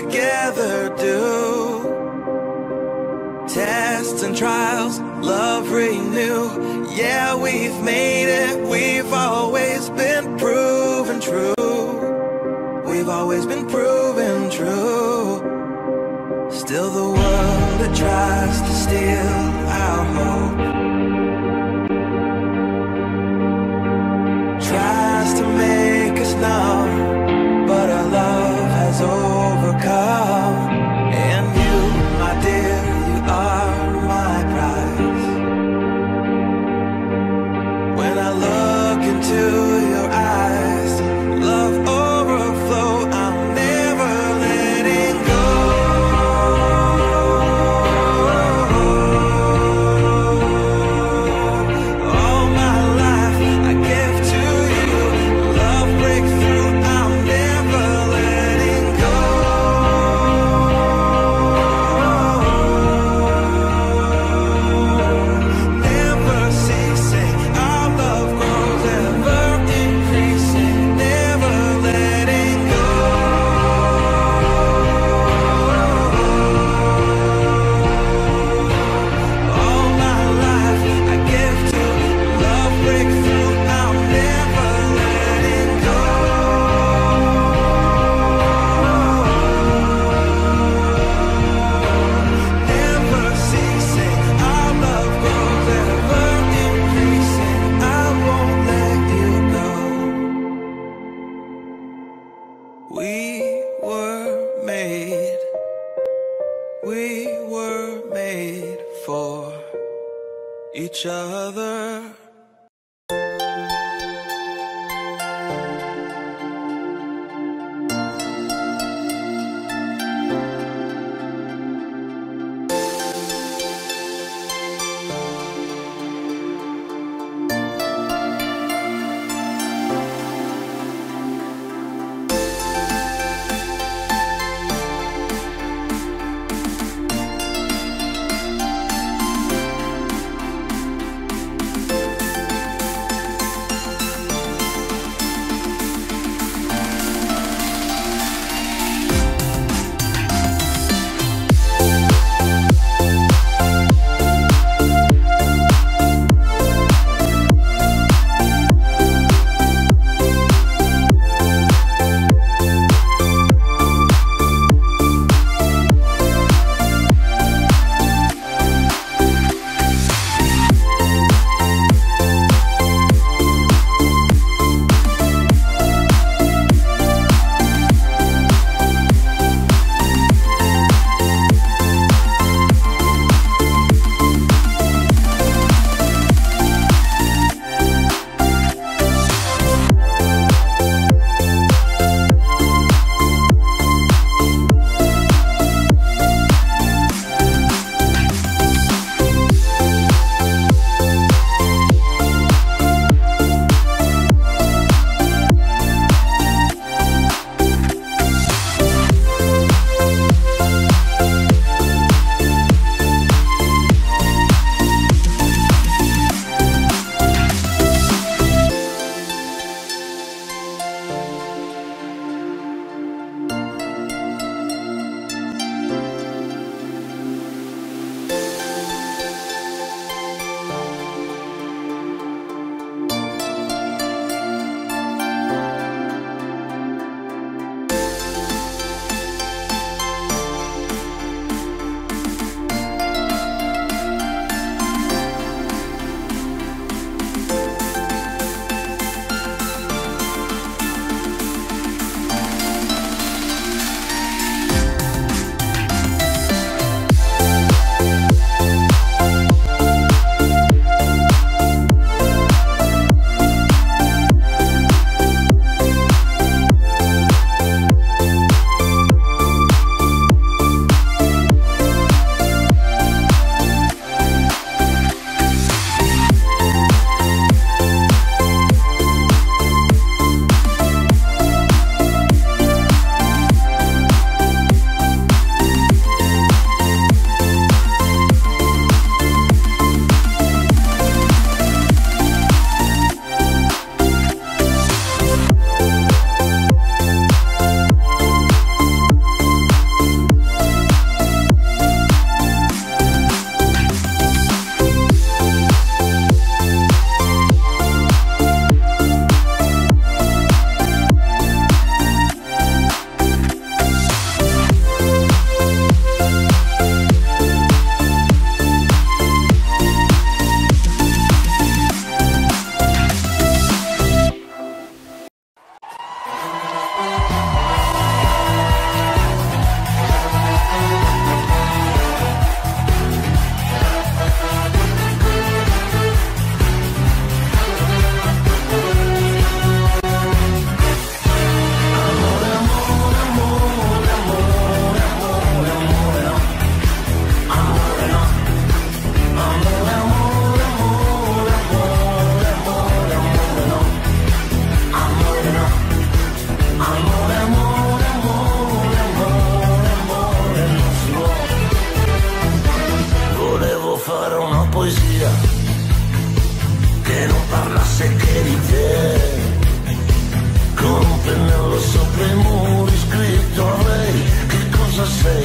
S5: together do. Tests and trials, love renew. Yeah, we've made it, we've always been proven true. We've always been proven true. Still the world that tries to steal our hope tries to make us numb, but our love has overcome. And you, my dear, you are my prize. When I look into your eyes, love overflow, I'm never letting go. All my life I give to you. Love breakthrough, I'm never letting go. Never ceasing, our love grows ever increasing. Never letting go. All my life I give to love breakthrough, I'm never letting go. Never ceasing, our love grows ever increasing. I won't let you go. We were made, we were made for each other.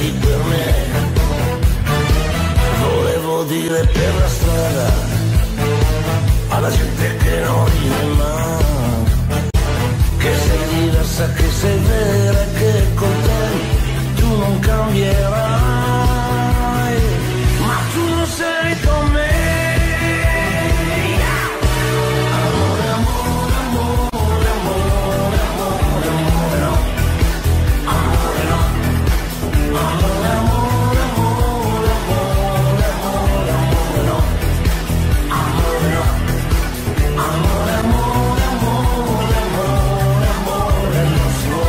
S2: sei per me. Volevo dire per la strada alla gente che non ride mai, che sei diversa, che sei vera, che con te tu non cambierai, ma tu non sei con me. Amore, amore, amore, amore, amore, amore, no. Amore, no. Amore, amore, amore, amore, amore, amore, no. Amore, no. Amore, amore, amore, amore, amore, non si può.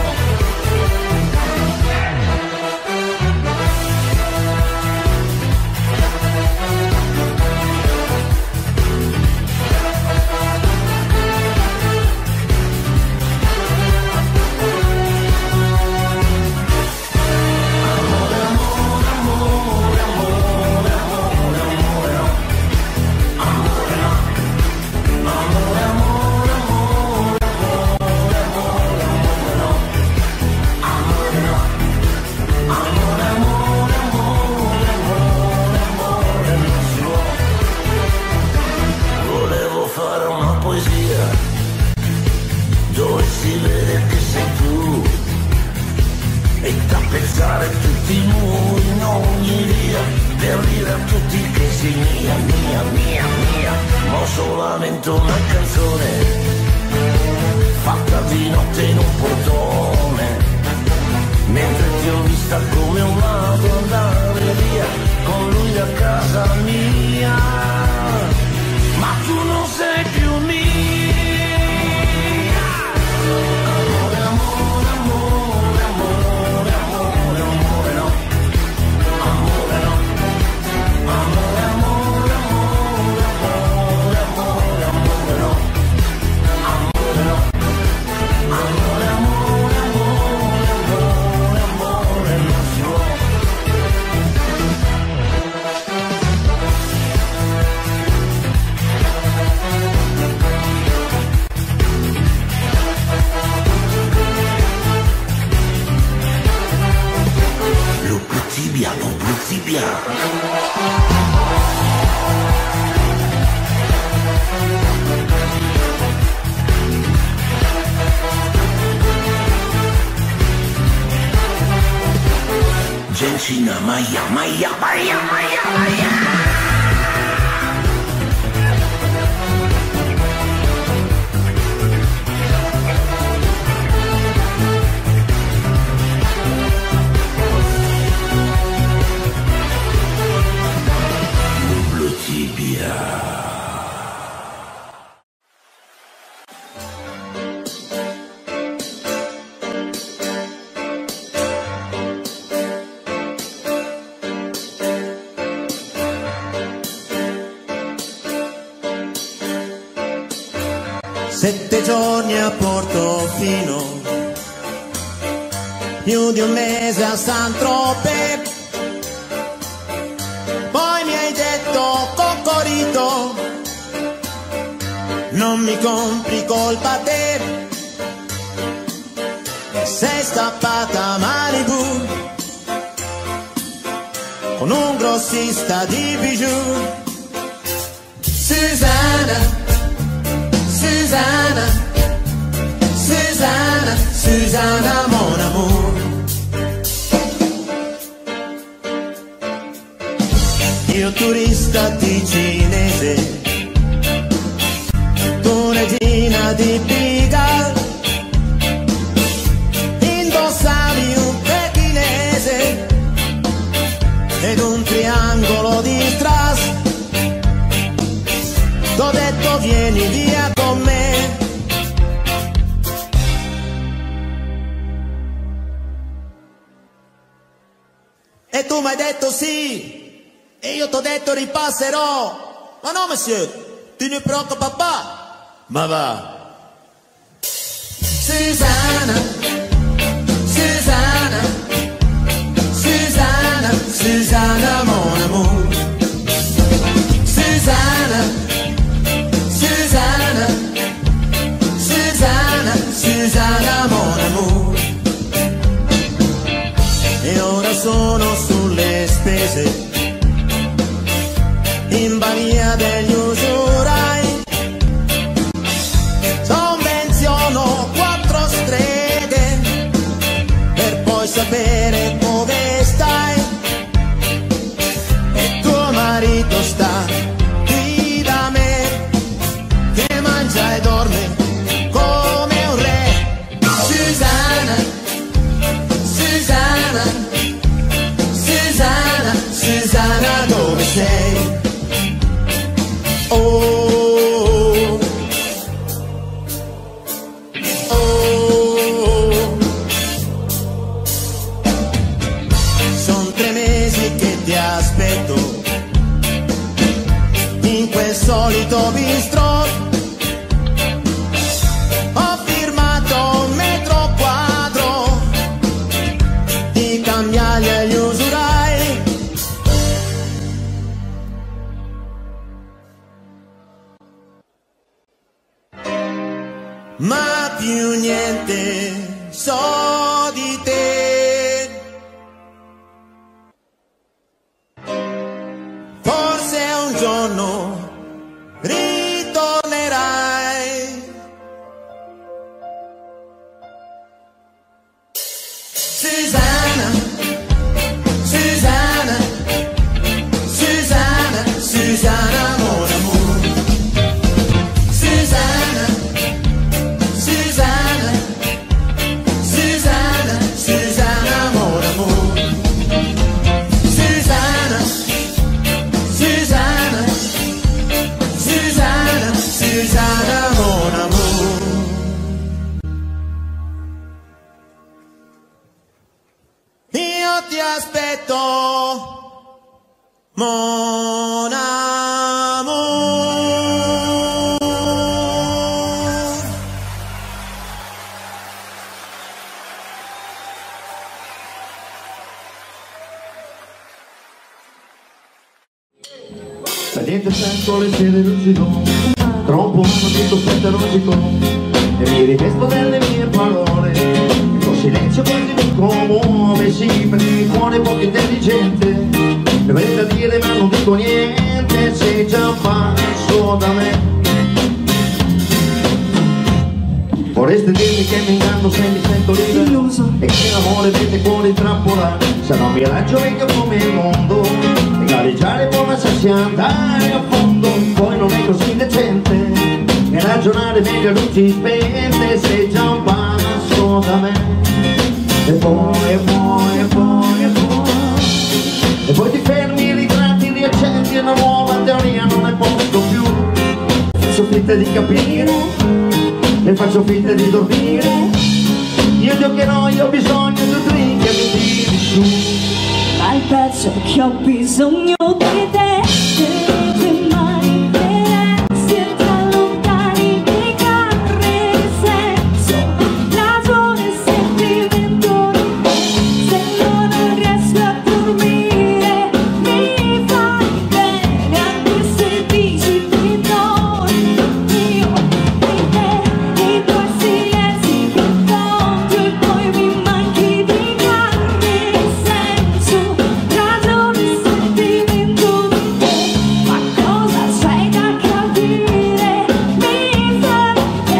S2: Volevo fare una poesia dove si vede che sei tu e tappezzare tutti i muri in ogni via per dire a tutti che sei mia, mia, mia, mia, ma ho solamente una canzone fatta di notte in un portone, mentre ti ho vista come un ladro andare via con lui da casa mia, ma tu non sei più mia. Amore, amore, amore, amore, amore, amore, no. Amore, no. Amore, amore, amore, amore, amore, amore, no. Amore, no. Amore, amore, amore, amore, amore, non si può. Lo tibia, lo tibia. Gensina, Maya, Maya, Maya, Maya, Maya. Nublo tibia.
S10: Sette giorni a Portofino, più di un mese a Saint-Tropez, poi mi hai detto Coccorito, non mi compri colpa te, e sei scappata a Malibu con un grossista di bijou. Susanna, Susanna, Susanna, Susanna, mon amour. Io turista ticinese, tu regina di Pigalle, indossavi un pechinese ed un triangolo di strass. T'ho detto vieni via con me. E tu mi hai detto sì, e io t'ho detto ripasserò. Ma no monsieur, tu ne preoccupa pas. Ma va. Susanna, Susanna, Susanna, Susanna, mon amour. Susanna, Susanna, Susanna, Susanna, mon amour. E ora sono
S1: sei. Oh, oh, son tre mesi che ti aspetto in quel solito bistro. Ho firmato un metro quadro di cambiali agli usurai. Ma più niente so di te. Forse un giorno ritornerai. Susanna, Susanna, Susanna, Susanna, mon amour. Susanna, Susanna, Susanna, Susanna, mon amour. Susanna, Susanna, Susanna, Susanna, mon amour. Io ti aspetto, mon amour.
S3: La niente sento le sere lucido, troppo un momento spettologico, e mi rivesto delle mie parole, il tuo silenzio quasi mi commuove, sì, perché il cuore è poco intelligente, dovrei da dire ma non dico niente, sei già passo da me. Vorresti dirmi che mi inganno se mi sento libero, illuso, e che l'amore mette cuore in trappola, se non mi raggio vengo come il mondo, e gareggiare può lasciarsi andare a fondo, poi non è così decente, e ragionare meglio a luci spente, sei già un passo da me. E poi, e poi, e poi, e poi, e poi ti fermi, ritratti, riaccendi una nuova teoria, non ne posso più, faccio finta di capire, e faccio finta di dormire, io giocherò, io ho bisogno di un drink e mi tiri su.
S4: Ma il pezzo che ho bisogno di te, delle tue mani, grazie, tra lontani dei carri di senso, ragione, sentimento di te, se non riesco a dormire, mi fai bene, anche se dici di no, io di te, i tuoi silenzi che incontro, e poi mi manchi di carri di senso, ragione, sentimento di te, ma cosa c'hai da capire, mi fai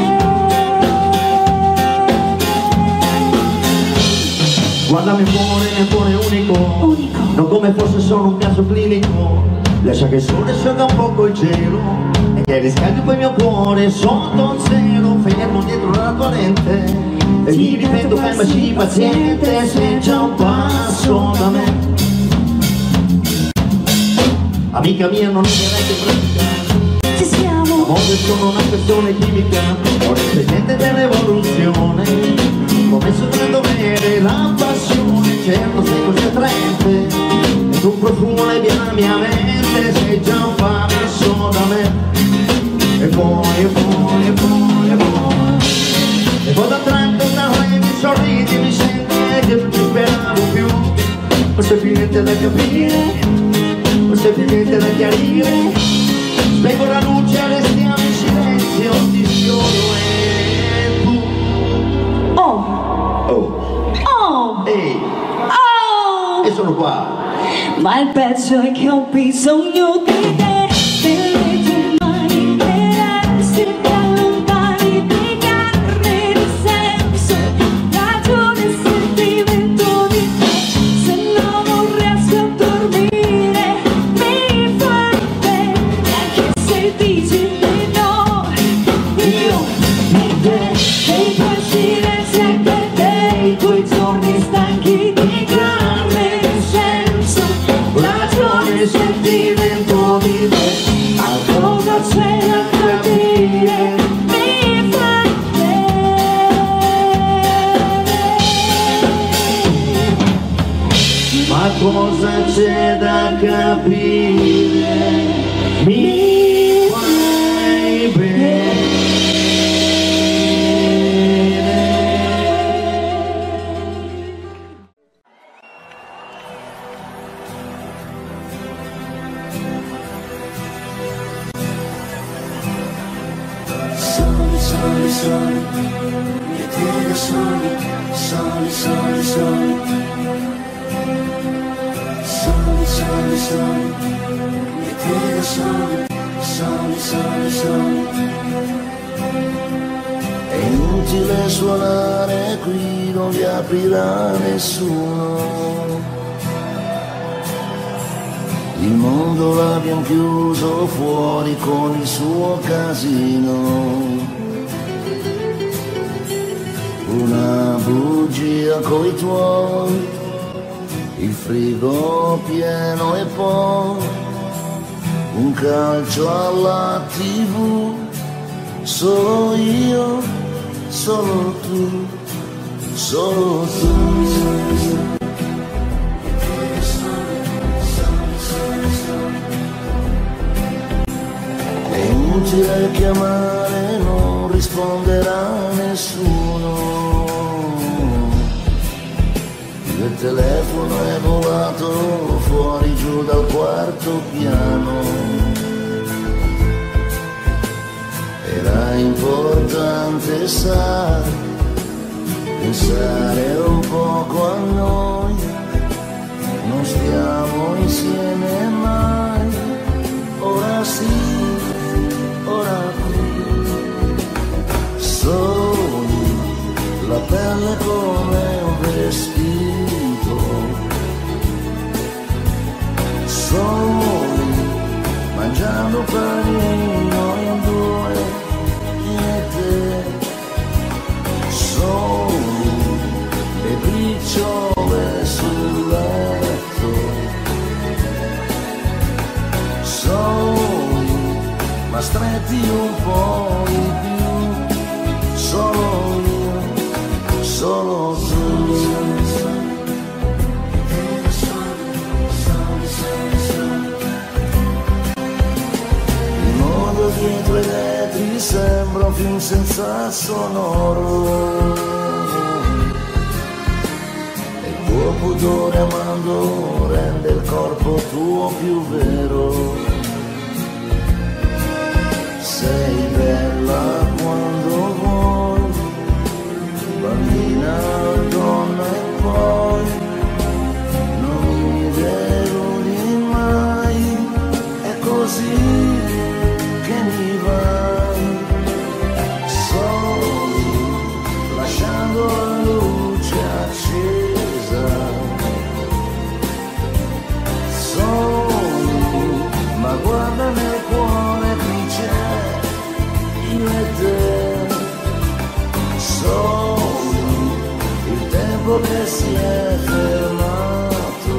S4: bene.
S3: Guardami fuori nel cuore unico,
S4: Unico.
S3: non come fosse solo un caso clinico, lascia che il sole asciuga un poco il cielo, e che riscaldi poi il mio cuore sotto il cielo, fermo dietro la tua lente, e mi ripeto calmaci paziente, sei già un passo da me. Amica mia non direi che pratica,
S4: Ci siamo,
S3: l'amore è solo una questione chimica, ho l'espediente dell'evoluzione, come sopra dovere la passione, certo sei così attraente, e tu profumo le via la mia mente, sei già un passo da me. E poi, e poi, e poi, e poi, e poi da tratto da lei mi sorridi, mi senti che non ti speravo più, forse è più niente da capire, forse è più niente da chiarire, spengo la luce, restiamo in silenzio, ti sfioro e tu.
S4: oh,
S3: Oh,
S4: oh,
S3: ehi,
S4: oh,
S3: e sono qua.
S4: ma il pezzo è che ho bisogno di te, delle tue mani, grazie, tra lontani dei carri di senso, ragione, sentimento di te, se no non riesco a dormire, mi fai bene, anche se dici di no, io di te, dei tuoi silenzi e per te, i tuoi giorni stanchi di grande senso, ragione, sentimento
S3: cosa c'è da capire, mi fai bene.
S11: Soli, soli, soli, io ti vedo soli, soli, soli, soli. Soli, soli, soli, io ti vedo soli, soli, soli, soli.
S2: È inutile suonare qui, non vi aprirà nessuno. Il mondo l'abbiamo chiuso fuori con il suo casino. Una bugia coi tuoi, il frigo pieno e poi un calcio alla tivù. Solo io, solo tu, solo tu. È inutile chiamare, non risponderà nessuno. Il telefono è volato fuori giù dal quarto piano. Era importante, sai, pensare un poco a noi. Non stiamo insieme mai, ora sì, ora qui. Soli, la pelle come un vestito. Soli, mangiando panino in due, io e te. Soli, le briciole sul letto. Soli, ma stretti un po' di più. Solo io, solo tu. Il mondo dietro i vetri sembra un film senza sonoro. E il tuo pudore amando rende il corpo tuo più vero. Sei bella quando vuoi, bambina, donna e poi non mi deludi mai, è così che mi vai. Soli, lasciando la luce accesa. Soli, ma guarda nel cuore qui c'è io e te. Soli, il tempo che si è fermato.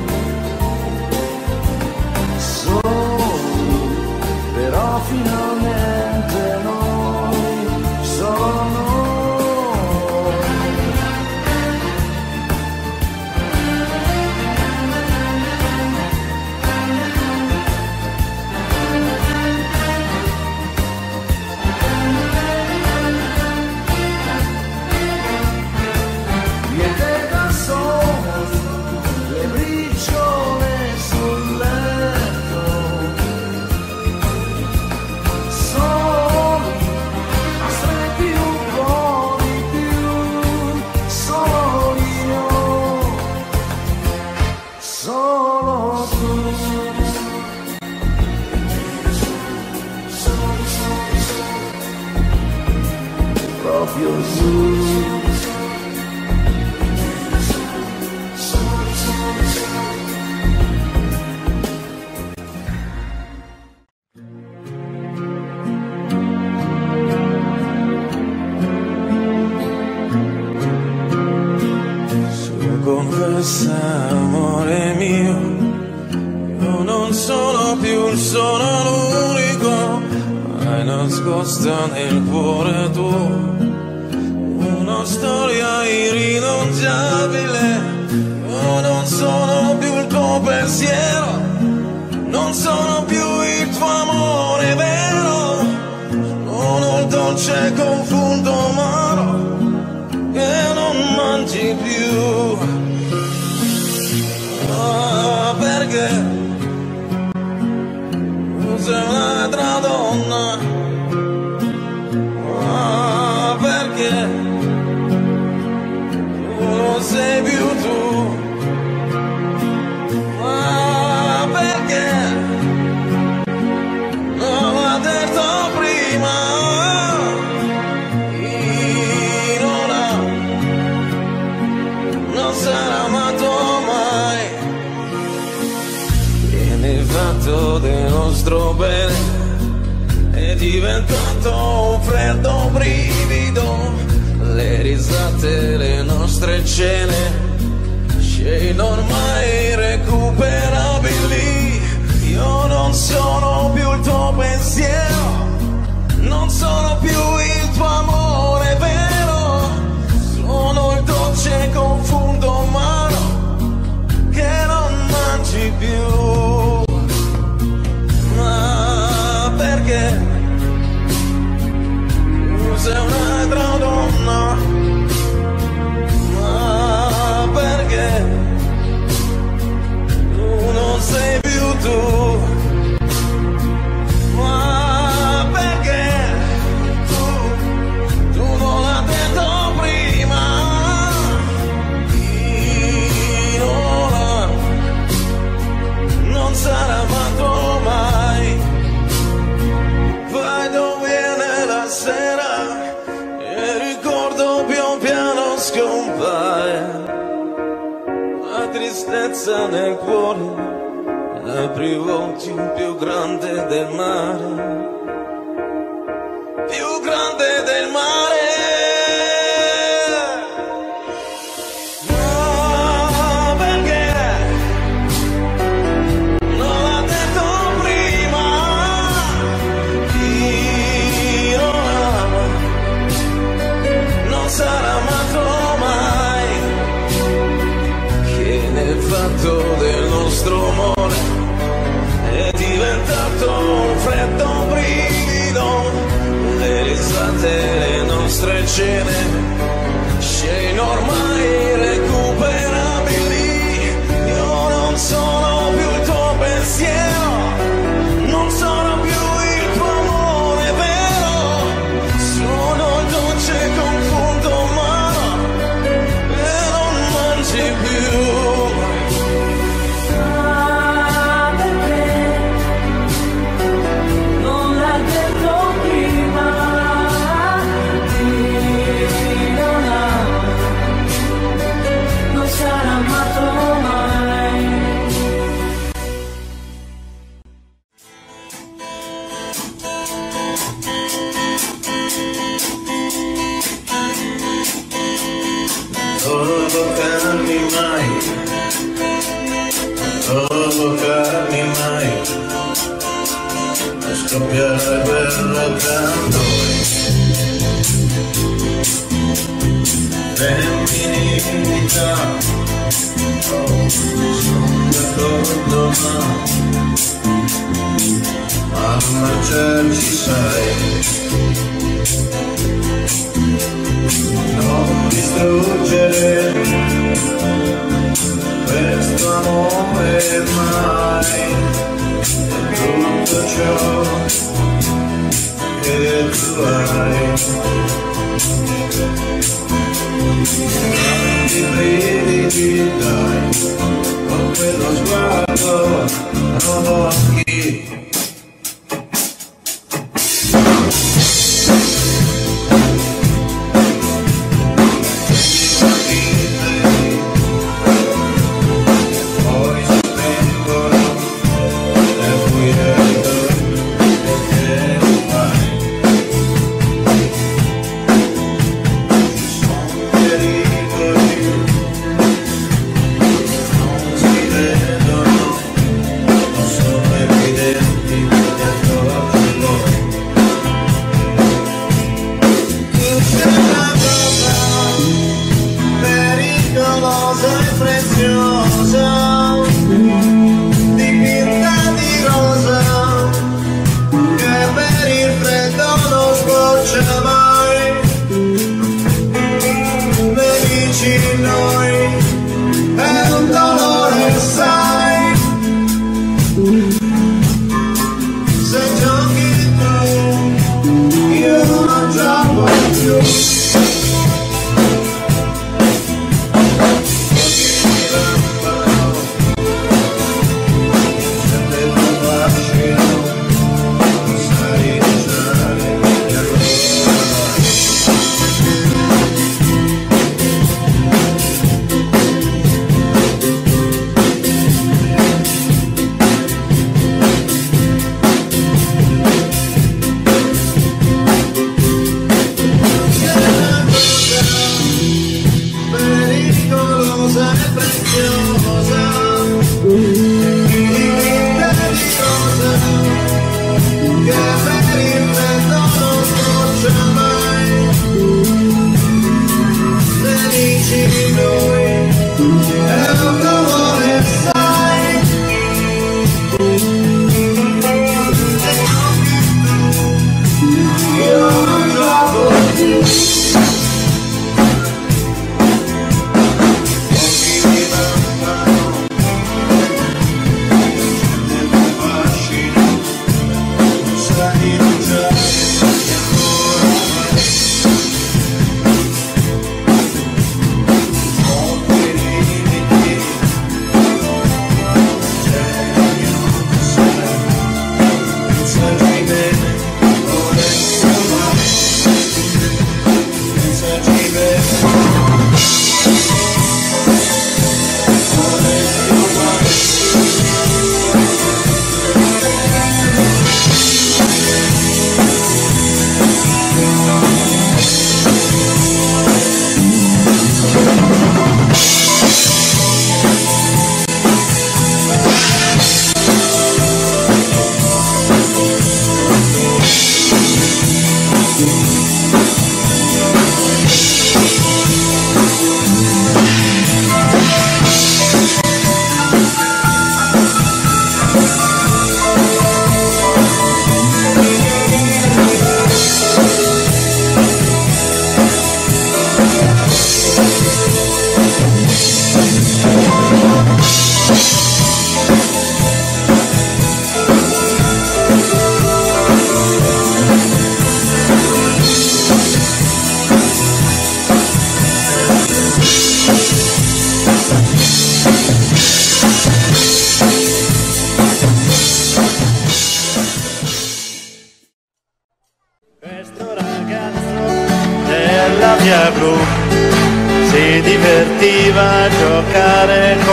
S2: Soli, però finalmente noi, solo noi. Niente da soli, le briciole sul letto. Soli, ma stretti un po' di più. Solo io, solo tu. Proprio tu.
S5: Solo confessa, amore mio, io non sono più il sono l'unico, hai nascosta nel cuore tuo una storia irrinunciabile. Io non sono più tuo pensiero, non sono più il tuo amore vero, sono il dolce confundo amaro che non mangi più. Ah, perché tu sei un'altra donna, ah, perché tu non sei più tu, ah, perché non l'ho detto prima, chi non ha non sarà amato mai. Viene fatto del nostro bene, è diventato un freddo brivido, le risate, le nostre cene, scene ormai recuperabili. Io non sono più il tuo pensiero, non sono più il tuo amore vero, sono il dolce confundo amaro che non mangi più. Ma perché tu sei un'altra donna, ma perché tu non sei più tu, ma perché tu, tu non l'hai detto prima, chi non ha non sarà amato mai. Vai dove viene la sera e il ricordo pian piano scompare, la tristezza nel cuore apri occhi più grande del mare, più grande del mare. No, perché non l'ha detto prima, chi non ama non sarà amato mai. Che nel fatto del nostro amore è diventato un freddo brivido, le risate, le nostre cene, scene ormai recuperabili. Io non sono più il tuo pensiero, non sono più il tuo amore vero, sono il dolce confundo amaro e non mangi più. Provocarmi mai, provocarmi mai, a scoppiare guerra tra noi, femminilità, oh, sono d'accordo ma a marciarci sai, non distruggere questo amore mai, e tutto ciò che tu hai. Tanti brividi dai, con quello sguardo non occhi.
S2: Non si vedono, non sono evidenti.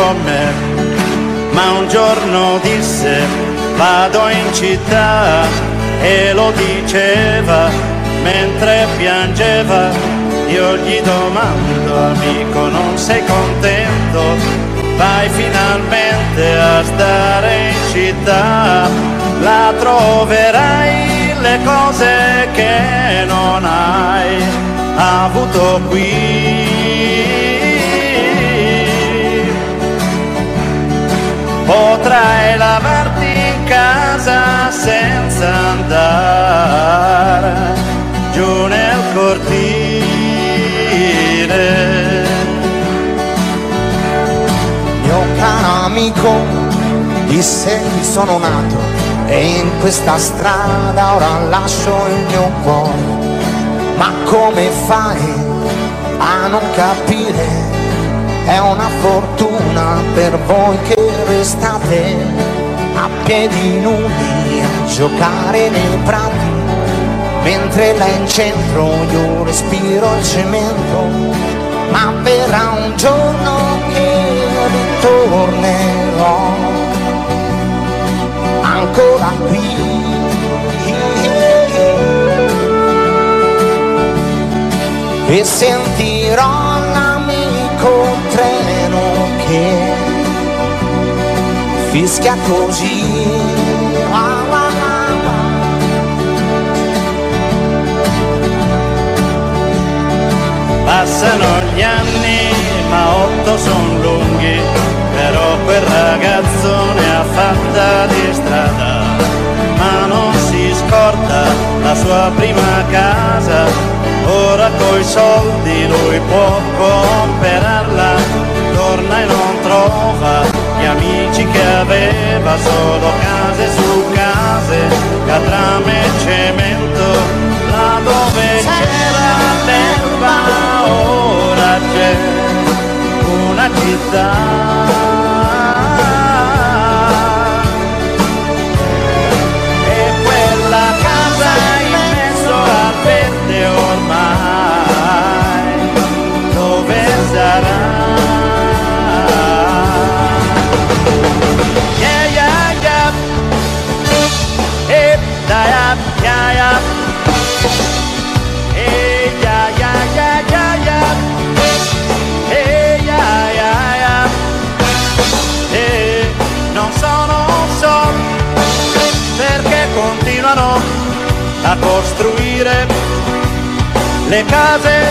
S13: con me, ma un giorno disse vado in città e lo diceva mentre piangeva. Io gli domando, amico, non sei contento? Vai finalmente a stare in città, là troverai le cose che non hai avuto qui. Potrai lavarti in casa senza andare giù nel cortile.
S7: Mio caro amico, disse chi sono nato e in questa strada ora lascio il mio cuore. Ma come fai a non capire? È una fortuna per voi che restate a piedi nudi a giocare nei prati, mentre là in centro io respiro il cemento. Ma verrà un giorno che ritornerò ancora qui e sentirò l'amico treno che fischia così. Ah, ah, ah, ah.
S13: Passano gli anni ma otto son lunghi, però quel ragazzo ne ha fatta di strada, ma non si scorda la sua prima casa. Ora coi soldi lui può comprarla, torna e non trova gli amici che aveva, solo case su case, catrame e cemento. Là dove c'era l'erba ora c'è una città. E quella casa in mezzo al verde ormai dove sarà? Yeah, yeah, yeah. E dai, yeah, yeah. E yeah, yeah, yeah, yeah, yeah. E yeah, yeah, yeah. E non so, non so perché continuano a costruire le case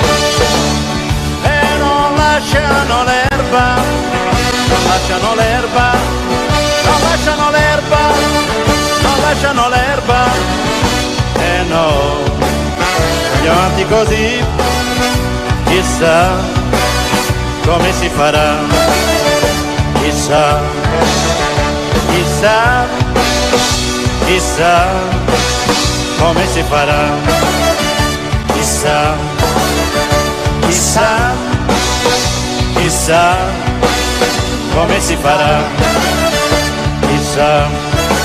S13: e non lasciano l'erba, non lasciano l'erba, non lasciano l'erba, non lasciano l'erba. E no, andiamo avanti così, chissà come si farà, chissà, chissà, chissà come si farà, chissà, chissà, chissà come si farà, chissà.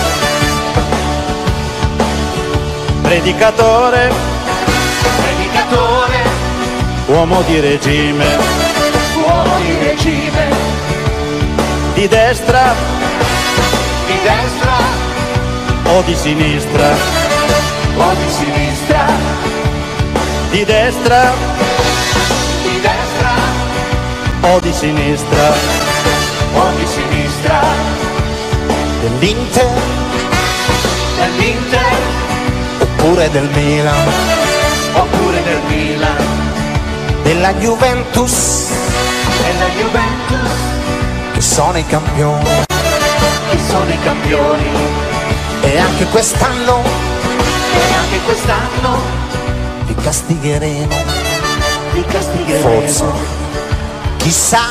S13: Predicatore,
S14: predicatore,
S13: uomo di regime,
S14: uomo di regime,
S13: di destra,
S14: di destra
S13: o di sinistra,
S14: o di sinistra,
S13: di destra,
S14: di destra
S13: o di sinistra,
S14: o di sinistra,
S7: dell'Inter,
S14: dell'Inter
S7: oppure del Milan,
S14: oppure del Milan,
S7: della Juventus,
S14: della Juventus,
S7: che sono i campioni,
S14: che sono i campioni,
S7: e anche quest'anno,
S14: e anche quest'anno
S7: li castigheremo,
S14: li castigheremo,
S7: forse, chissà,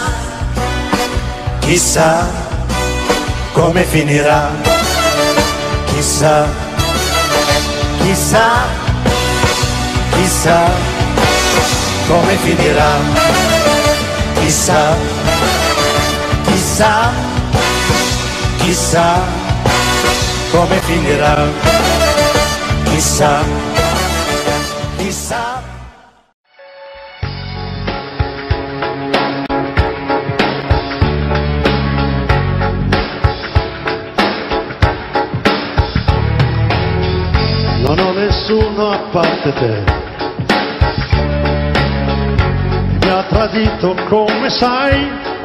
S13: chissà come finirà, chissà, chissà, chissà come finirà, chissà, chissà, chissà come finirà, chissà, chissà.
S8: nessuno a parte te. Mi ha tradito come sai,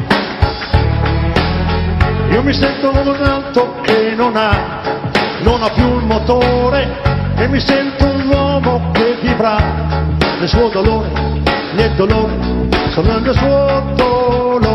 S8: io mi sento come un auto che non ha, non ha più il motore, e mi sento un uomo che vivrà nel suo dolore, nel dolore, sono nel suo dolore.